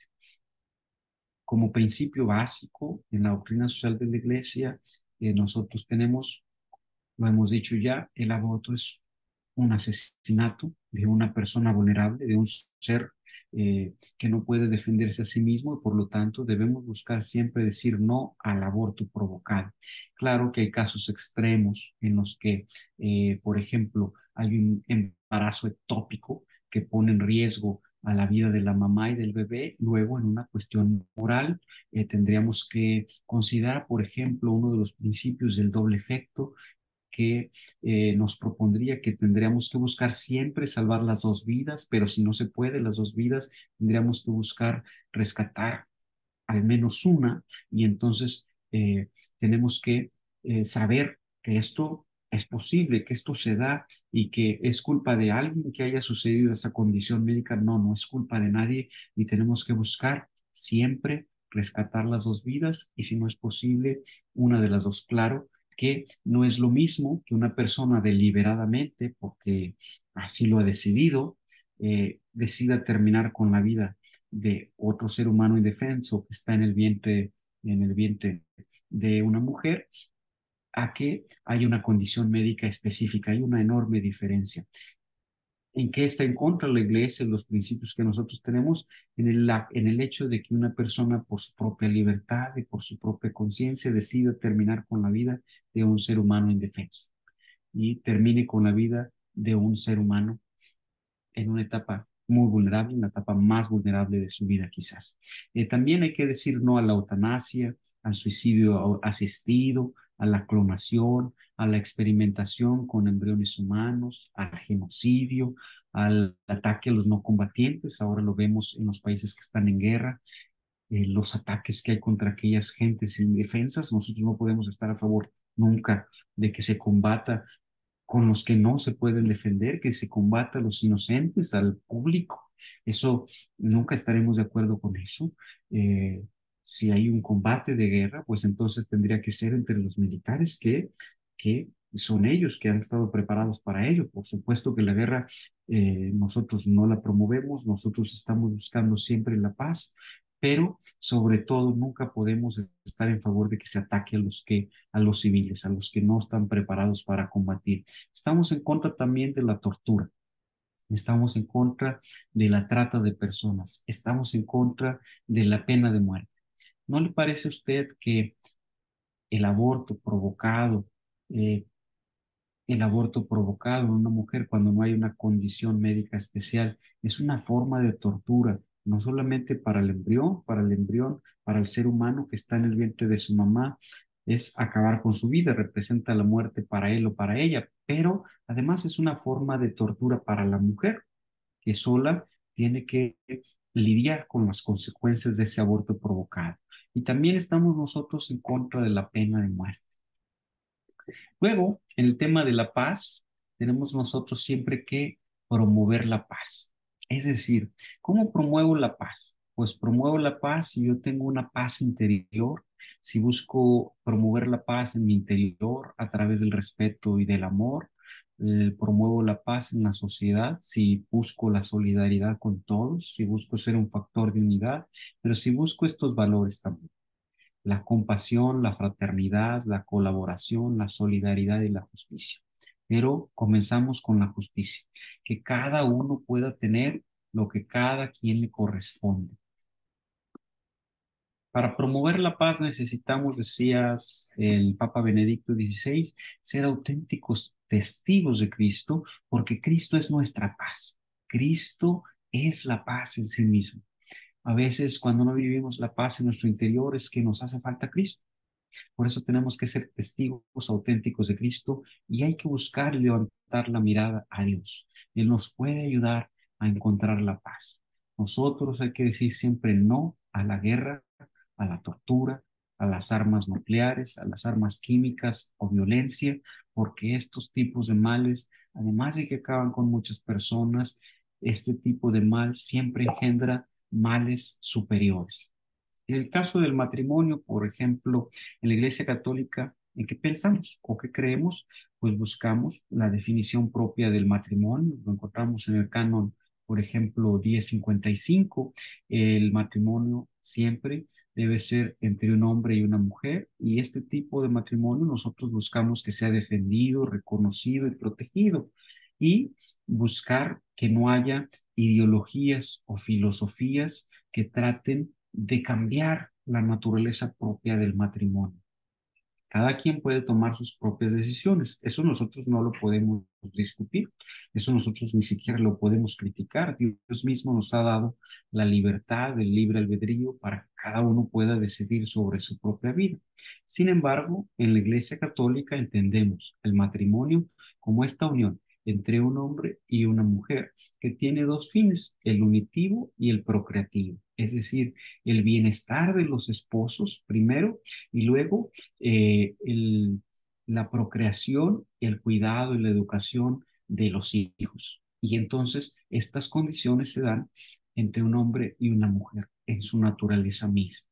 Como principio básico en la doctrina social de la Iglesia, eh, nosotros tenemos, lo hemos dicho ya, el aborto es un asesinato de una persona vulnerable, de un ser eh, que no puede defenderse a sí mismo y por lo tanto debemos buscar siempre decir no al aborto provocado. Claro que hay casos extremos en los que, eh, por ejemplo, hay un embarazo ectópico que pone en riesgo a la vida de la mamá y del bebé. Luego, en una cuestión moral, eh, tendríamos que considerar, por ejemplo, uno de los principios del doble efecto, que eh, nos propondría que tendríamos que buscar siempre salvar las dos vidas, pero si no se puede las dos vidas, tendríamos que buscar rescatar al menos una y entonces eh, tenemos que eh, saber que esto es posible que esto se da y que es culpa de alguien que haya sucedido esa condición médica. No, no es culpa de nadie y tenemos que buscar siempre rescatar las dos vidas y si no es posible, una de las dos. Claro que no es lo mismo que una persona deliberadamente, porque así lo ha decidido, eh, decida terminar con la vida de otro ser humano indefenso que está en el vientre, en el vientre de una mujer, a que hay una condición médica específica. Hay una enorme diferencia. ¿En qué está en contra la iglesia, los principios que nosotros tenemos? En el, en el hecho de que una persona por su propia libertad y por su propia conciencia decida terminar con la vida de un ser humano indefenso y termine con la vida de un ser humano en una etapa muy vulnerable, en la etapa más vulnerable de su vida quizás. Eh, también hay que decir no a la eutanasia, al suicidio asistido, a la clonación, a la experimentación con embriones humanos, al genocidio, al ataque a los no combatientes. Ahora lo vemos en los países que están en guerra, eh, los ataques que hay contra aquellas gentes indefensas. Nosotros no podemos estar a favor nunca de que se combata con los que no se pueden defender, que se combata a los inocentes, al público. Eso, nunca estaremos de acuerdo con eso. Eh, si hay un combate de guerra, pues entonces tendría que ser entre los militares que, que son ellos que han estado preparados para ello. Por supuesto que la guerra eh, nosotros no la promovemos, nosotros estamos buscando siempre la paz, pero sobre todo nunca podemos estar en favor de que se ataque a los que a los civiles, a los que no están preparados para combatir. Estamos en contra también de la tortura. Estamos en contra de la trata de personas. Estamos en contra de la pena de muerte. ¿No le parece a usted que el aborto provocado, eh, el aborto provocado en una mujer cuando no hay una condición médica especial es una forma de tortura, no solamente para el embrión, para el embrión, para el ser humano que está en el vientre de su mamá, es acabar con su vida, representa la muerte para él o para ella, pero además es una forma de tortura para la mujer que sola tiene que lidiar con las consecuencias de ese aborto provocado. Y también estamos nosotros en contra de la pena de muerte. Luego, en el tema de la paz, tenemos nosotros siempre que promover la paz. Es decir, ¿cómo promuevo la paz? Pues promuevo la paz si yo tengo una paz interior, si busco promover la paz en mi interior a través del respeto y del amor, eh, promuevo la paz en la sociedad, si busco la solidaridad con todos, si busco ser un factor de unidad, pero si busco estos valores también la compasión, la fraternidad, la colaboración, la solidaridad y la justicia. Pero comenzamos con la justicia, que cada uno pueda tener lo que cada quien le corresponde. Para promover la paz necesitamos, decías el Papa Benedicto dieciséis, ser auténticos testigos de Cristo, porque Cristo es nuestra paz. Cristo es la paz en sí mismo. A veces cuando no vivimos la paz en nuestro interior es que nos hace falta Cristo. Por eso tenemos que ser testigos auténticos de Cristo y hay que buscar y levantar la mirada a Dios. Él nos puede ayudar a encontrar la paz. Nosotros hay que decir siempre no a la guerra, a la tortura, a las armas nucleares, a las armas químicas o violencia, porque estos tipos de males, además de que acaban con muchas personas, este tipo de mal siempre engendra males superiores. En el caso del matrimonio, por ejemplo, en la Iglesia Católica, ¿en qué pensamos o qué creemos? Pues buscamos la definición propia del matrimonio. Lo encontramos en el canon, por ejemplo, diez cincuenta y cinco. El matrimonio siempre debe ser entre un hombre y una mujer y este tipo de matrimonio nosotros buscamos que sea defendido, reconocido y protegido y buscar que no haya ideologías o filosofías que traten de cambiar la naturaleza propia del matrimonio. Cada quien puede tomar sus propias decisiones. Eso nosotros no lo podemos discutir. Eso nosotros ni siquiera lo podemos criticar. Dios mismo nos ha dado la libertad, el libre albedrío para que cada uno pueda decidir sobre su propia vida. Sin embargo, en la Iglesia Católica entendemos el matrimonio como esta unión entre un hombre y una mujer que tiene dos fines, el unitivo y el procreativo. Es decir, el bienestar de los esposos primero y luego eh, el, la procreación, el cuidado y la educación de los hijos. Y entonces estas condiciones se dan entre un hombre y una mujer en su naturaleza misma.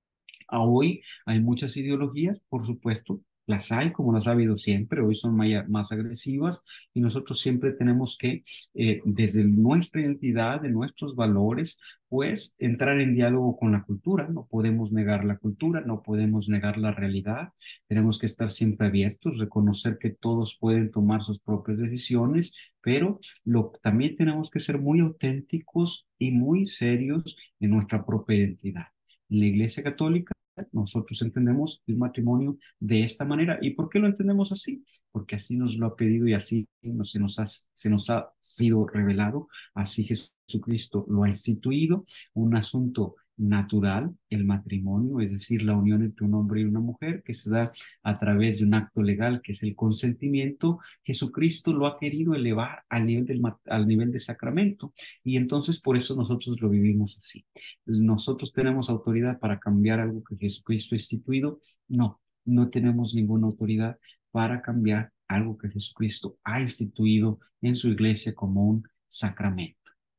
A hoy hay muchas ideologías, por supuesto, las hay como las ha habido siempre, hoy son maya- más agresivas y nosotros siempre tenemos que, eh, desde nuestra identidad, de nuestros valores, pues entrar en diálogo con la cultura. No podemos negar la cultura, no podemos negar la realidad, tenemos que estar siempre abiertos, reconocer que todos pueden tomar sus propias decisiones, pero lo, también tenemos que ser muy auténticos y muy serios en nuestra propia identidad. En la Iglesia Católica, nosotros entendemos el matrimonio de esta manera. ¿Y por qué lo entendemos así? Porque así nos lo ha pedido y así no, se, nos ha, se nos ha sido revelado. Así Jesucristo lo ha instituido. Un asunto natural, el matrimonio, es decir, la unión entre un hombre y una mujer que se da a través de un acto legal que es el consentimiento. Jesucristo lo ha querido elevar al nivel, del, al nivel de sacramento y entonces por eso nosotros lo vivimos así. ¿Nosotros tenemos autoridad para cambiar algo que Jesucristo ha instituido? No, no tenemos ninguna autoridad para cambiar algo que Jesucristo ha instituido en su iglesia como un sacramento.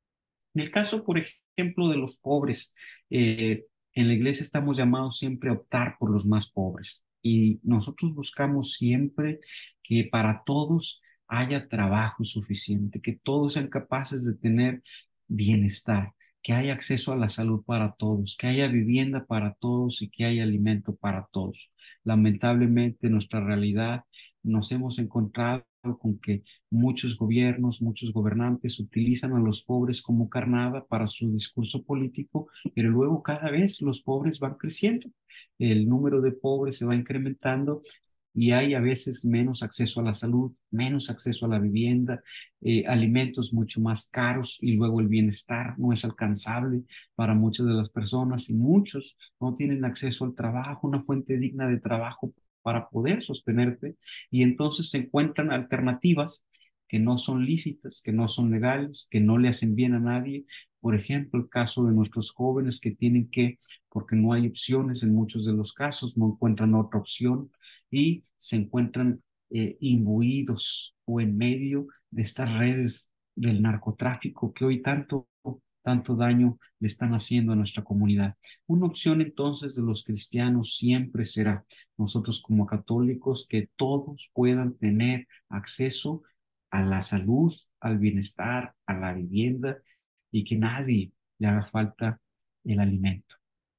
En el caso, por ejemplo, de los pobres, eh, en la iglesia estamos llamados siempre a optar por los más pobres y nosotros buscamos siempre que para todos haya trabajo suficiente, que todos sean capaces de tener bienestar, que haya acceso a la salud para todos, que haya vivienda para todos y que haya alimento para todos. Lamentablemente, en nuestra realidad nos hemos encontrado con que muchos gobiernos, muchos gobernantes utilizan a los pobres como carnada para su discurso político, pero luego cada vez los pobres van creciendo, el número de pobres se va incrementando y hay a veces menos acceso a la salud, menos acceso a la vivienda, eh, alimentos mucho más caros y luego el bienestar no es alcanzable para muchas de las personas y muchos no tienen acceso al trabajo, una fuente digna de trabajo para poder sostenerte y entonces se encuentran alternativas que no son lícitas, que no son legales, que no le hacen bien a nadie. Por ejemplo, el caso de nuestros jóvenes que tienen que, porque no hay opciones en muchos de los casos, no encuentran otra opción y se encuentran eh, imbuidos o en medio de estas redes del narcotráfico que hoy tanto, tanto daño le están haciendo a nuestra comunidad. Una opción entonces de los cristianos siempre será nosotros como católicos que todos puedan tener acceso a la salud, al bienestar, a la vivienda y que nadie le haga falta el alimento.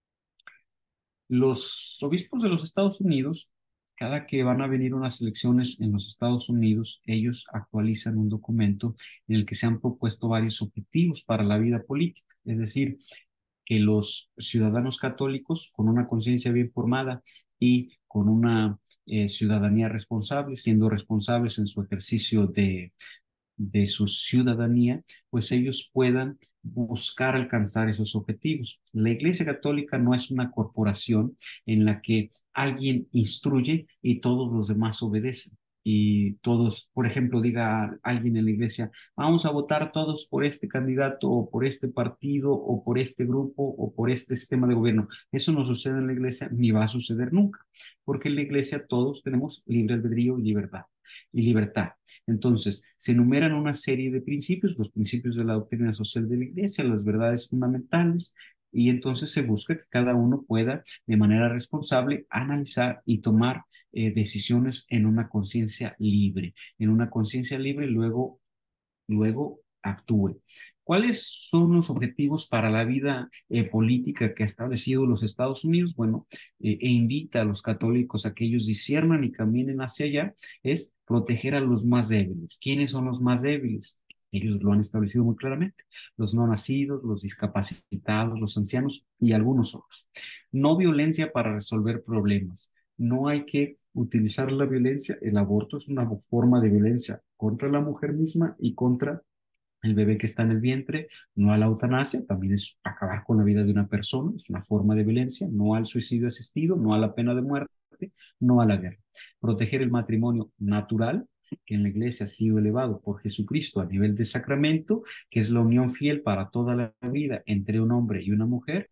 Los obispos de los Estados Unidos, cada que van a venir unas elecciones en los Estados Unidos, ellos actualizan un documento en el que se han propuesto varios objetivos para la vida política. Es decir, que los ciudadanos católicos con una conciencia bien formada y con una eh, ciudadanía responsable, siendo responsables en su ejercicio de, de su ciudadanía, pues ellos puedan buscar alcanzar esos objetivos. La Iglesia Católica no es una corporación en la que alguien instruye y todos los demás obedecen. Y todos, por ejemplo, diga alguien en la iglesia, vamos a votar todos por este candidato o por este partido o por este grupo o por este sistema de gobierno. Eso no sucede en la iglesia ni va a suceder nunca, porque en la iglesia todos tenemos libre albedrío y libertad. Y libertad. Entonces, se enumeran una serie de principios, los principios de la doctrina social de la iglesia, las verdades fundamentales, y entonces se busca que cada uno pueda de manera responsable analizar y tomar eh, decisiones en una conciencia libre, en una conciencia libre, luego, luego actúe. ¿Cuáles son los objetivos para la vida eh, política que ha establecido los Estados Unidos? Bueno, eh, e invita a los católicos a que ellos disciernan y caminen hacia allá, es proteger a los más débiles. ¿Quiénes son los más débiles? Ellos lo han establecido muy claramente. Los no nacidos, los discapacitados, los ancianos y algunos otros. No violencia para resolver problemas. No hay que utilizar la violencia. El aborto es una forma de violencia contra la mujer misma y contra el bebé que está en el vientre, no a la eutanasia, también es acabar con la vida de una persona, es una forma de violencia, no al suicidio asistido, no a la pena de muerte, no a la guerra. Proteger el matrimonio natural, que en la iglesia ha sido elevado por Jesucristo a nivel de sacramento, que es la unión fiel para toda la vida entre un hombre y una mujer,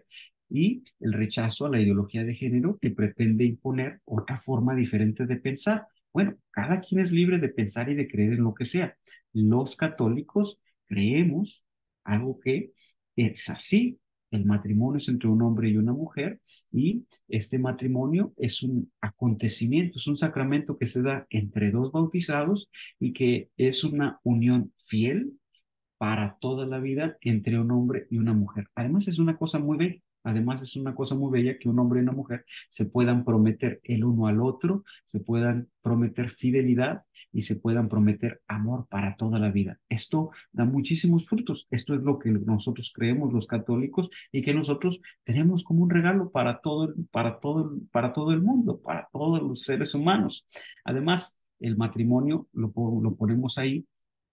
y el rechazo a la ideología de género que pretende imponer otra forma diferente de pensar. Bueno, cada quien es libre de pensar y de creer en lo que sea. Los católicos creemos algo que es así. El matrimonio es entre un hombre y una mujer y este matrimonio es un acontecimiento, es un sacramento que se da entre dos bautizados y que es una unión fiel para toda la vida entre un hombre y una mujer. Además es una cosa muy bella, además es una cosa muy bella que un hombre y una mujer se puedan prometer el uno al otro, se puedan prometer fidelidad y se puedan prometer amor para toda la vida. Esto da muchísimos frutos. Esto es lo que nosotros creemos los católicos y que nosotros tenemos como un regalo para todo, para todo, para todo el mundo, para todos los seres humanos. Además, el matrimonio lo, lo ponemos ahí,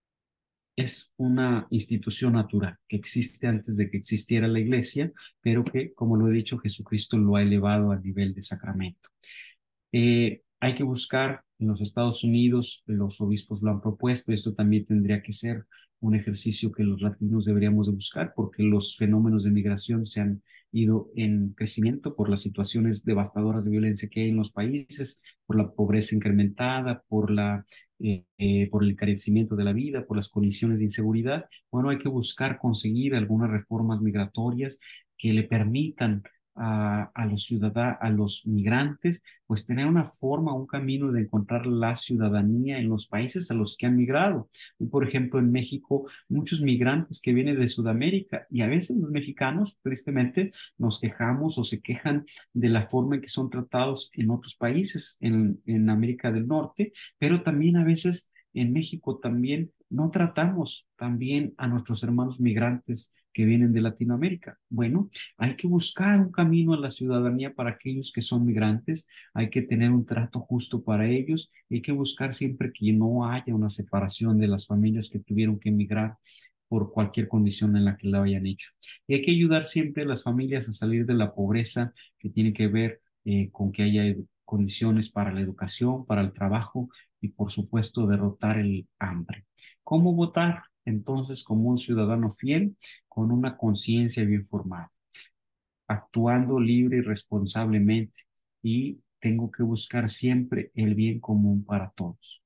es una institución natural que existe antes de que existiera la iglesia, pero que, como lo he dicho, Jesucristo lo ha elevado al nivel de sacramento. Eh, hay que buscar en los Estados Unidos, los obispos lo han propuesto, esto también tendría que ser un ejercicio que los latinos deberíamos de buscar porque los fenómenos de migración se han ido en crecimiento por las situaciones devastadoras de violencia que hay en los países, por la pobreza incrementada, por, la, eh, eh, por el encarecimiento de la vida, por las condiciones de inseguridad. Bueno, hay que buscar conseguir algunas reformas migratorias que le permitan a, a los ciudadanos, a los migrantes, pues tener una forma, un camino de encontrar la ciudadanía en los países a los que han migrado. Por ejemplo, en México, muchos migrantes que vienen de Sudamérica y a veces los mexicanos, tristemente, nos quejamos o se quejan de la forma en que son tratados en otros países, en, en América del Norte, pero también a veces en México también no tratamos también a nuestros hermanos migrantes que vienen de Latinoamérica. Bueno, hay que buscar un camino a la ciudadanía para aquellos que son migrantes, hay que tener un trato justo para ellos, hay que buscar siempre que no haya una separación de las familias que tuvieron que emigrar por cualquier condición en la que la hayan hecho. Y hay que ayudar siempre a las familias a salir de la pobreza que tiene que ver eh, con que haya condiciones para la educación, para el trabajo y por supuesto derrotar el hambre. ¿Cómo votar? Entonces, como un ciudadano fiel, con una conciencia bien formada, actuando libre y responsablemente, y tengo que buscar siempre el bien común para todos,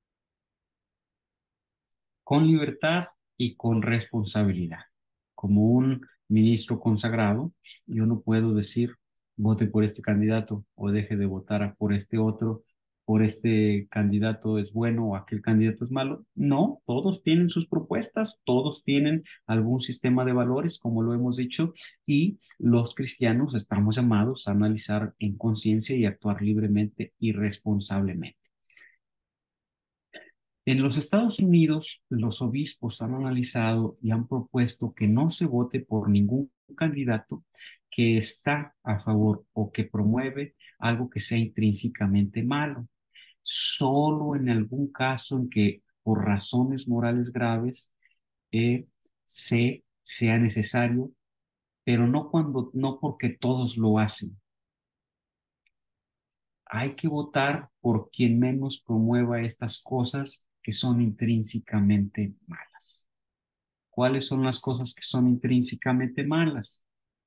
con libertad y con responsabilidad. Como un ministro consagrado, yo no puedo decir vote por este candidato o deje de votar por este otro, por este candidato es bueno o aquel candidato es malo. No, todos tienen sus propuestas, todos tienen algún sistema de valores, como lo hemos dicho, y los cristianos estamos llamados a analizar en conciencia y actuar libremente y responsablemente. En los Estados Unidos, los obispos han analizado y han propuesto que no se vote por ningún candidato que está a favor o que promueve algo que sea intrínsecamente malo. Solo en algún caso en que por razones morales graves eh, se, sea necesario, pero no cuando, no porque todos lo hacen. Hay que votar por quien menos promueva estas cosas que son intrínsecamente malas. ¿Cuáles son las cosas que son intrínsecamente malas?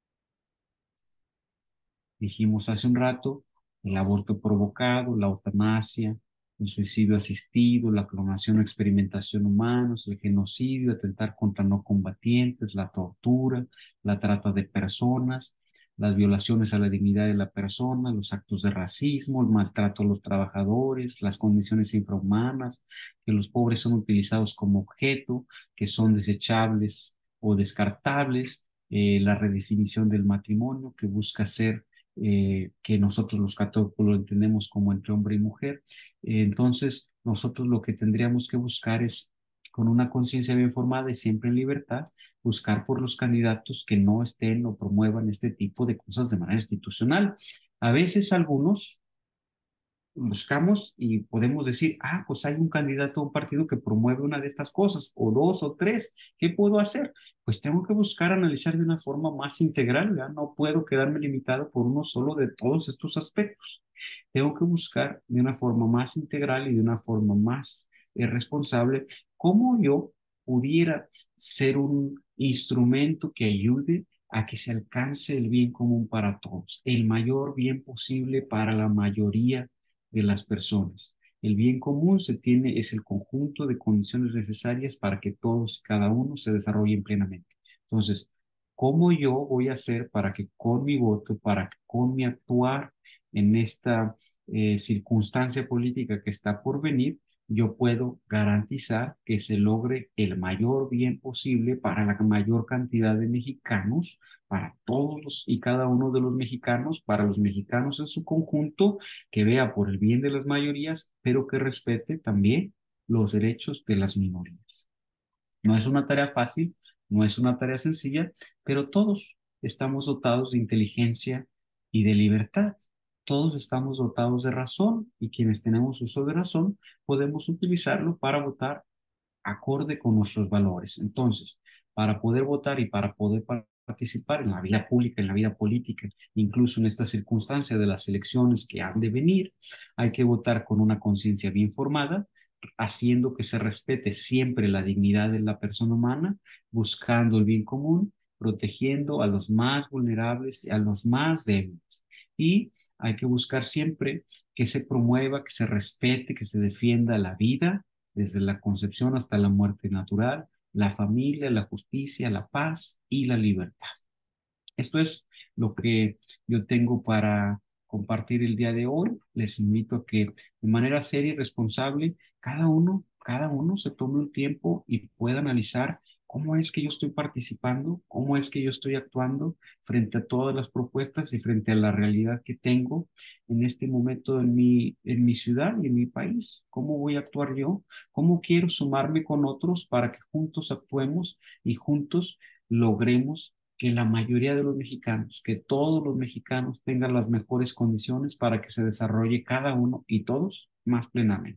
Dijimos hace un rato, el aborto provocado, la eutanasia, el suicidio asistido, la clonación o experimentación humanos, el genocidio, atentar contra no combatientes, la tortura, la trata de personas, las violaciones a la dignidad de la persona, los actos de racismo, el maltrato a los trabajadores, las condiciones infrahumanas, que los pobres son utilizados como objeto, que son desechables o descartables, eh, la redefinición del matrimonio que busca ser eh, que nosotros los católicos lo entendemos como entre hombre y mujer. Eh, entonces, nosotros lo que tendríamos que buscar es, con una conciencia bien formada y siempre en libertad, buscar por los candidatos que no estén o promuevan este tipo de cosas de manera institucional. A veces algunos buscamos y podemos decir, ah, pues hay un candidato a un partido que promueve una de estas cosas, o dos o tres, ¿qué puedo hacer? Pues tengo que buscar analizar de una forma más integral, ¿ya? No puedo quedarme limitado por uno solo de todos estos aspectos. Tengo que buscar de una forma más integral y de una forma más eh, responsable cómo yo pudiera ser un instrumento que ayude a que se alcance el bien común para todos, el mayor bien posible para la mayoría de las personas. El bien común se tiene, es el conjunto de condiciones necesarias para que todos y cada uno se desarrollen plenamente. Entonces, ¿cómo yo voy a hacer para que con mi voto, para que con mi actuar en esta eh, circunstancia política que está por venir, yo puedo garantizar que se logre el mayor bien posible para la mayor cantidad de mexicanos, para todos y cada uno de los mexicanos, para los mexicanos en su conjunto, que vea por el bien de las mayorías, pero que respete también los derechos de las minorías? No es una tarea fácil, no es una tarea sencilla, pero todos estamos dotados de inteligencia y de libertad. Todos estamos dotados de razón y quienes tenemos uso de razón podemos utilizarlo para votar acorde con nuestros valores. Entonces, para poder votar y para poder pa- participar en la vida pública, en la vida política, incluso en esta circunstancia de las elecciones que han de venir, hay que votar con una conciencia bien formada, haciendo que se respete siempre la dignidad de la persona humana, buscando el bien común, protegiendo a los más vulnerables y a los más débiles. Y hay que buscar siempre que se promueva, que se respete, que se defienda la vida desde la concepción hasta la muerte natural, la familia, la justicia, la paz y la libertad. Esto es lo que yo tengo para compartir el día de hoy. Les invito a que de manera seria y responsable, cada uno, cada uno se tome un tiempo y pueda analizar cómo es que yo estoy participando, cómo es que yo estoy actuando frente a todas las propuestas y frente a la realidad que tengo en este momento en mi, en mi ciudad y en mi país. ¿Cómo voy a actuar yo? ¿Cómo quiero sumarme con otros para que juntos actuemos y juntos logremos que la mayoría de los mexicanos, que todos los mexicanos tengan las mejores condiciones para que se desarrolle cada uno y todos más plenamente?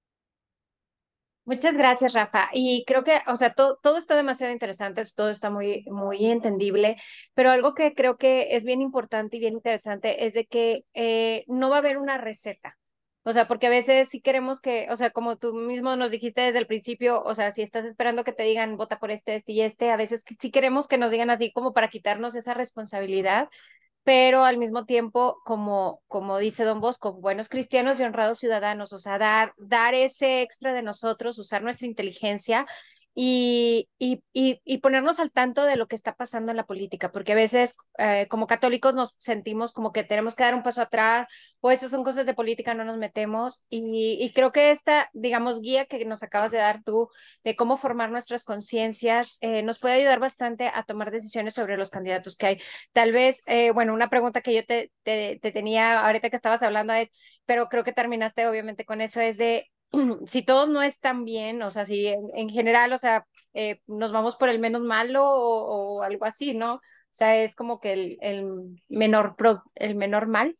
Muchas gracias, Rafa. Y creo que, o sea, todo, todo está demasiado interesante, todo está muy, muy entendible, pero algo que creo que es bien importante y bien interesante es de que eh, no va a haber una receta. O sea, porque a veces sí queremos que, o sea, como tú mismo nos dijiste desde el principio, o sea, si estás esperando que te digan vota por este, este y este, a veces sí queremos que nos digan así como para quitarnos esa responsabilidad, pero al mismo tiempo, como, como dice Don Bosco, buenos cristianos y honrados ciudadanos, o sea, dar, dar ese extra de nosotros, usar nuestra inteligencia y, y, y, y ponernos al tanto de lo que está pasando en la política, porque a veces eh, como católicos nos sentimos como que tenemos que dar un paso atrás, o eso son cosas de política, no nos metemos, y, y creo que esta, digamos, guía que nos acabas de dar tú de cómo formar nuestras conciencias, eh, nos puede ayudar bastante a tomar decisiones sobre los candidatos que hay. Tal vez, eh, bueno, una pregunta que yo te, te, te tenía ahorita que estabas hablando es, pero creo que terminaste obviamente con eso, es de si todos no están bien, o sea, si en, en general, o sea, eh, nos vamos por el menos malo o, o algo así, ¿no? O sea, es como que el, el menor pro, el menor mal.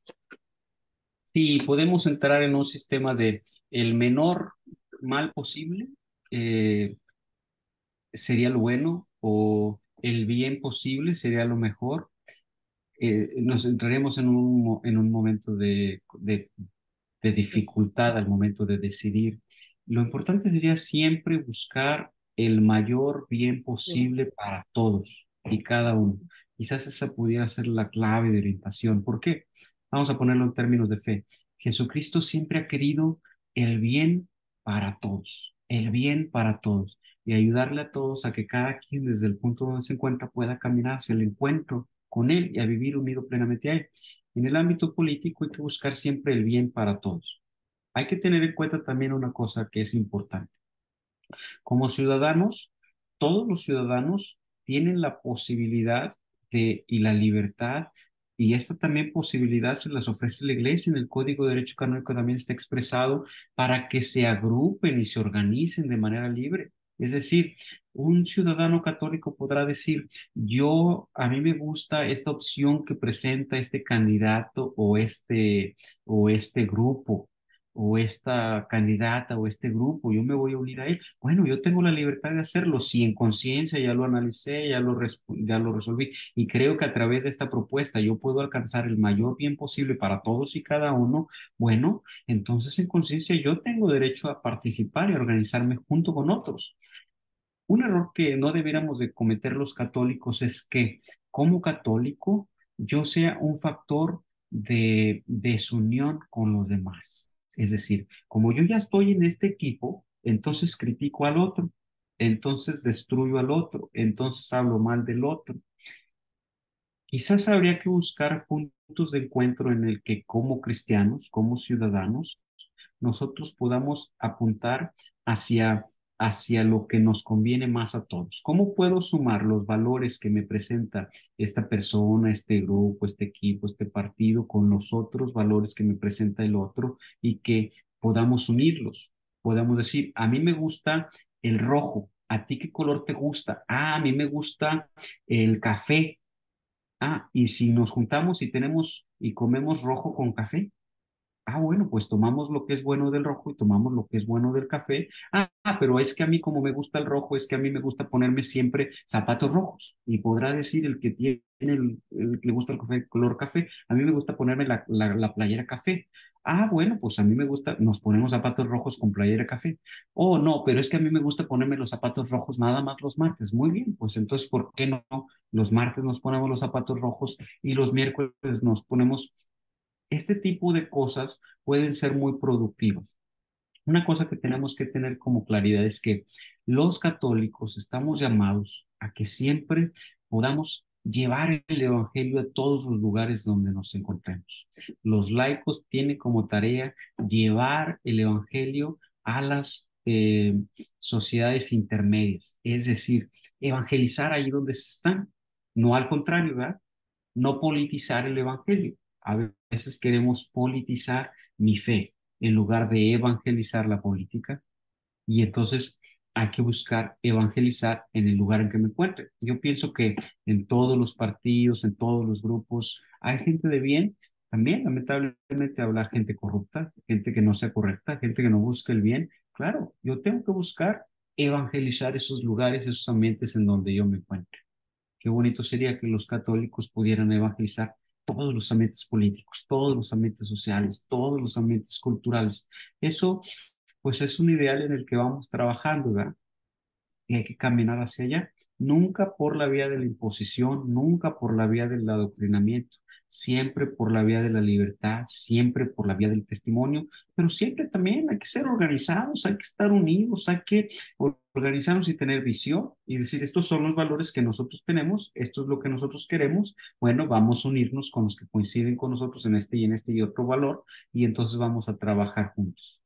Si podemos entrar en un sistema de el menor mal posible, eh, sería lo bueno, o el bien posible sería lo mejor. Eh, nos entraremos en un, mo- en un momento de, de de dificultad al momento de decidir. Lo importante sería siempre buscar el mayor bien posible para todos y cada uno. Quizás esa pudiera ser la clave de orientación. ¿Por qué? Vamos a ponerlo en términos de fe. Jesucristo siempre ha querido el bien para todos, el bien para todos, y ayudarle a todos a que cada quien desde el punto donde se encuentra pueda caminar hacia el encuentro con Él y a vivir unido plenamente a Él. En el ámbito político hay que buscar siempre el bien para todos. Hay que tener en cuenta también una cosa que es importante. Como ciudadanos, todos los ciudadanos tienen la posibilidad de, y la libertad, y esta también posibilidad se las ofrece la Iglesia. En el Código de Derecho Canónico también está expresado para que se agrupen y se organicen de manera libre. Es decir, un ciudadano católico podrá decir, yo, a mí me gusta esta opción que presenta este candidato o este, o este grupo o esta candidata o este grupo, yo me voy a unir a él. Bueno, yo tengo la libertad de hacerlo. Si en conciencia ya lo analicé, ya lo, res- ya lo resolví y creo que a través de esta propuesta yo puedo alcanzar el mayor bien posible para todos y cada uno, bueno, entonces en conciencia yo tengo derecho a participar y organizarme junto con otros. Un error que no debiéramos de cometer los católicos es que como católico yo sea un factor de desunión con los demás. Es decir, como yo ya estoy en este equipo, entonces critico al otro, entonces destruyo al otro, entonces hablo mal del otro. Quizás habría que buscar puntos de encuentro en el que como cristianos, como ciudadanos, nosotros podamos apuntar hacia, hacia lo que nos conviene más a todos. ¿Cómo puedo sumar los valores que me presenta esta persona, este grupo, este equipo, este partido con los otros valores que me presenta el otro y que podamos unirlos? Podamos decir, a mí me gusta el rojo, ¿a ti qué color te gusta? Ah, a mí me gusta el café. Ah, y si nos juntamos y tenemos y comemos rojo con café. Ah, bueno, pues tomamos lo que es bueno del rojo y tomamos lo que es bueno del café. Ah, ah, pero es que a mí como me gusta el rojo, es que a mí me gusta ponerme siempre zapatos rojos. Y podrá decir el que tiene el, el que le gusta el café, color café, a mí me gusta ponerme la, la, la playera café. Ah, bueno, pues a mí me gusta, nos ponemos zapatos rojos con playera café. Oh, no, pero es que a mí me gusta ponerme los zapatos rojos nada más los martes. Muy bien, pues entonces, ¿por qué no? Los martes nos ponemos los zapatos rojos y los miércoles nos ponemos este tipo de cosas pueden ser muy productivas. Una cosa que tenemos que tener como claridad es que los católicos estamos llamados a que siempre podamos llevar el evangelio a todos los lugares donde nos encontremos. Los laicos tienen como tarea llevar el evangelio a las eh, sociedades intermedias, es decir, evangelizar ahí donde se están, no al contrario, ¿verdad? No politizar el evangelio. A veces queremos politizar mi fe en lugar de evangelizar la política y entonces hay que buscar evangelizar en el lugar en que me encuentre. Yo pienso que en todos los partidos, en todos los grupos, hay gente de bien. También, lamentablemente, habrá gente corrupta, gente que no sea correcta, gente que no busca el bien. Claro, yo tengo que buscar evangelizar esos lugares, esos ambientes en donde yo me encuentro. Qué bonito sería que los católicos pudieran evangelizar todos los ambientes políticos, todos los ambientes sociales, todos los ambientes culturales. Eso, pues, es un ideal en el que vamos trabajando, ¿verdad? Y hay que caminar hacia allá, nunca por la vía de la imposición, nunca por la vía del adoctrinamiento, siempre por la vía de la libertad, siempre por la vía del testimonio, pero siempre también hay que ser organizados, hay que estar unidos, hay que organizarnos y tener visión y decir, estos son los valores que nosotros tenemos, esto es lo que nosotros queremos, bueno, vamos a unirnos con los que coinciden con nosotros en este y en este y otro valor y entonces vamos a trabajar juntos.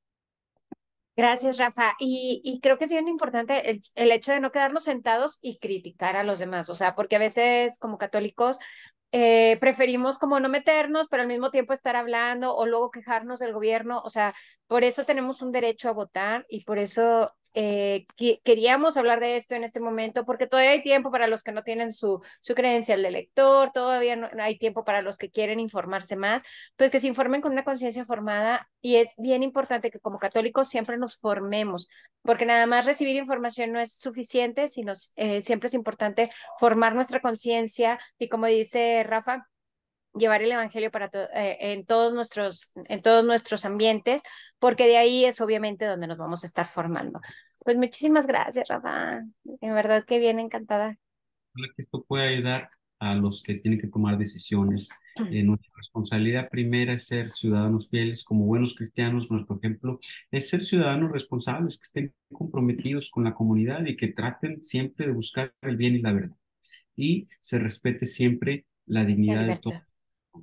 Gracias, Rafa. Y, y creo que es bien importante el, el hecho de no quedarnos sentados y criticar a los demás, o sea, porque a veces como católicos eh, preferimos como no meternos, pero al mismo tiempo estar hablando o luego quejarnos del gobierno, o sea, por eso tenemos un derecho a votar y por eso eh, que- queríamos hablar de esto en este momento, porque todavía hay tiempo para los que no tienen su, su credencial de elector, todavía no, no hay tiempo para los que quieren informarse más, pues que se informen con una conciencia formada y es bien importante que como católicos siempre nos formemos, porque nada más recibir información no es suficiente, sino eh, siempre es importante formar nuestra conciencia y como dice Rafa, llevar el evangelio para to- eh, en todos nuestros en todos nuestros ambientes, porque de ahí es obviamente donde nos vamos a estar formando. Pues muchísimas gracias, Rafa. En verdad que bien encantada. Ojalá que esto pueda ayudar a los que tienen que tomar decisiones. Eh, nuestra responsabilidad primera es ser ciudadanos fieles, como buenos cristianos. Nuestro ejemplo es ser ciudadanos responsables, que estén comprometidos con la comunidad y que traten siempre de buscar el bien y la verdad. Y se respete siempre la La dignidad de todos. libertad.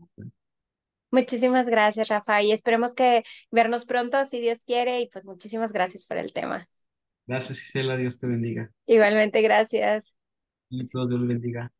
Muchísimas gracias, Rafa, y esperemos que vernos pronto, si Dios quiere, y pues muchísimas gracias por el tema. Gracias, Gisela. Dios te bendiga. Igualmente, gracias. Y todo Dios bendiga.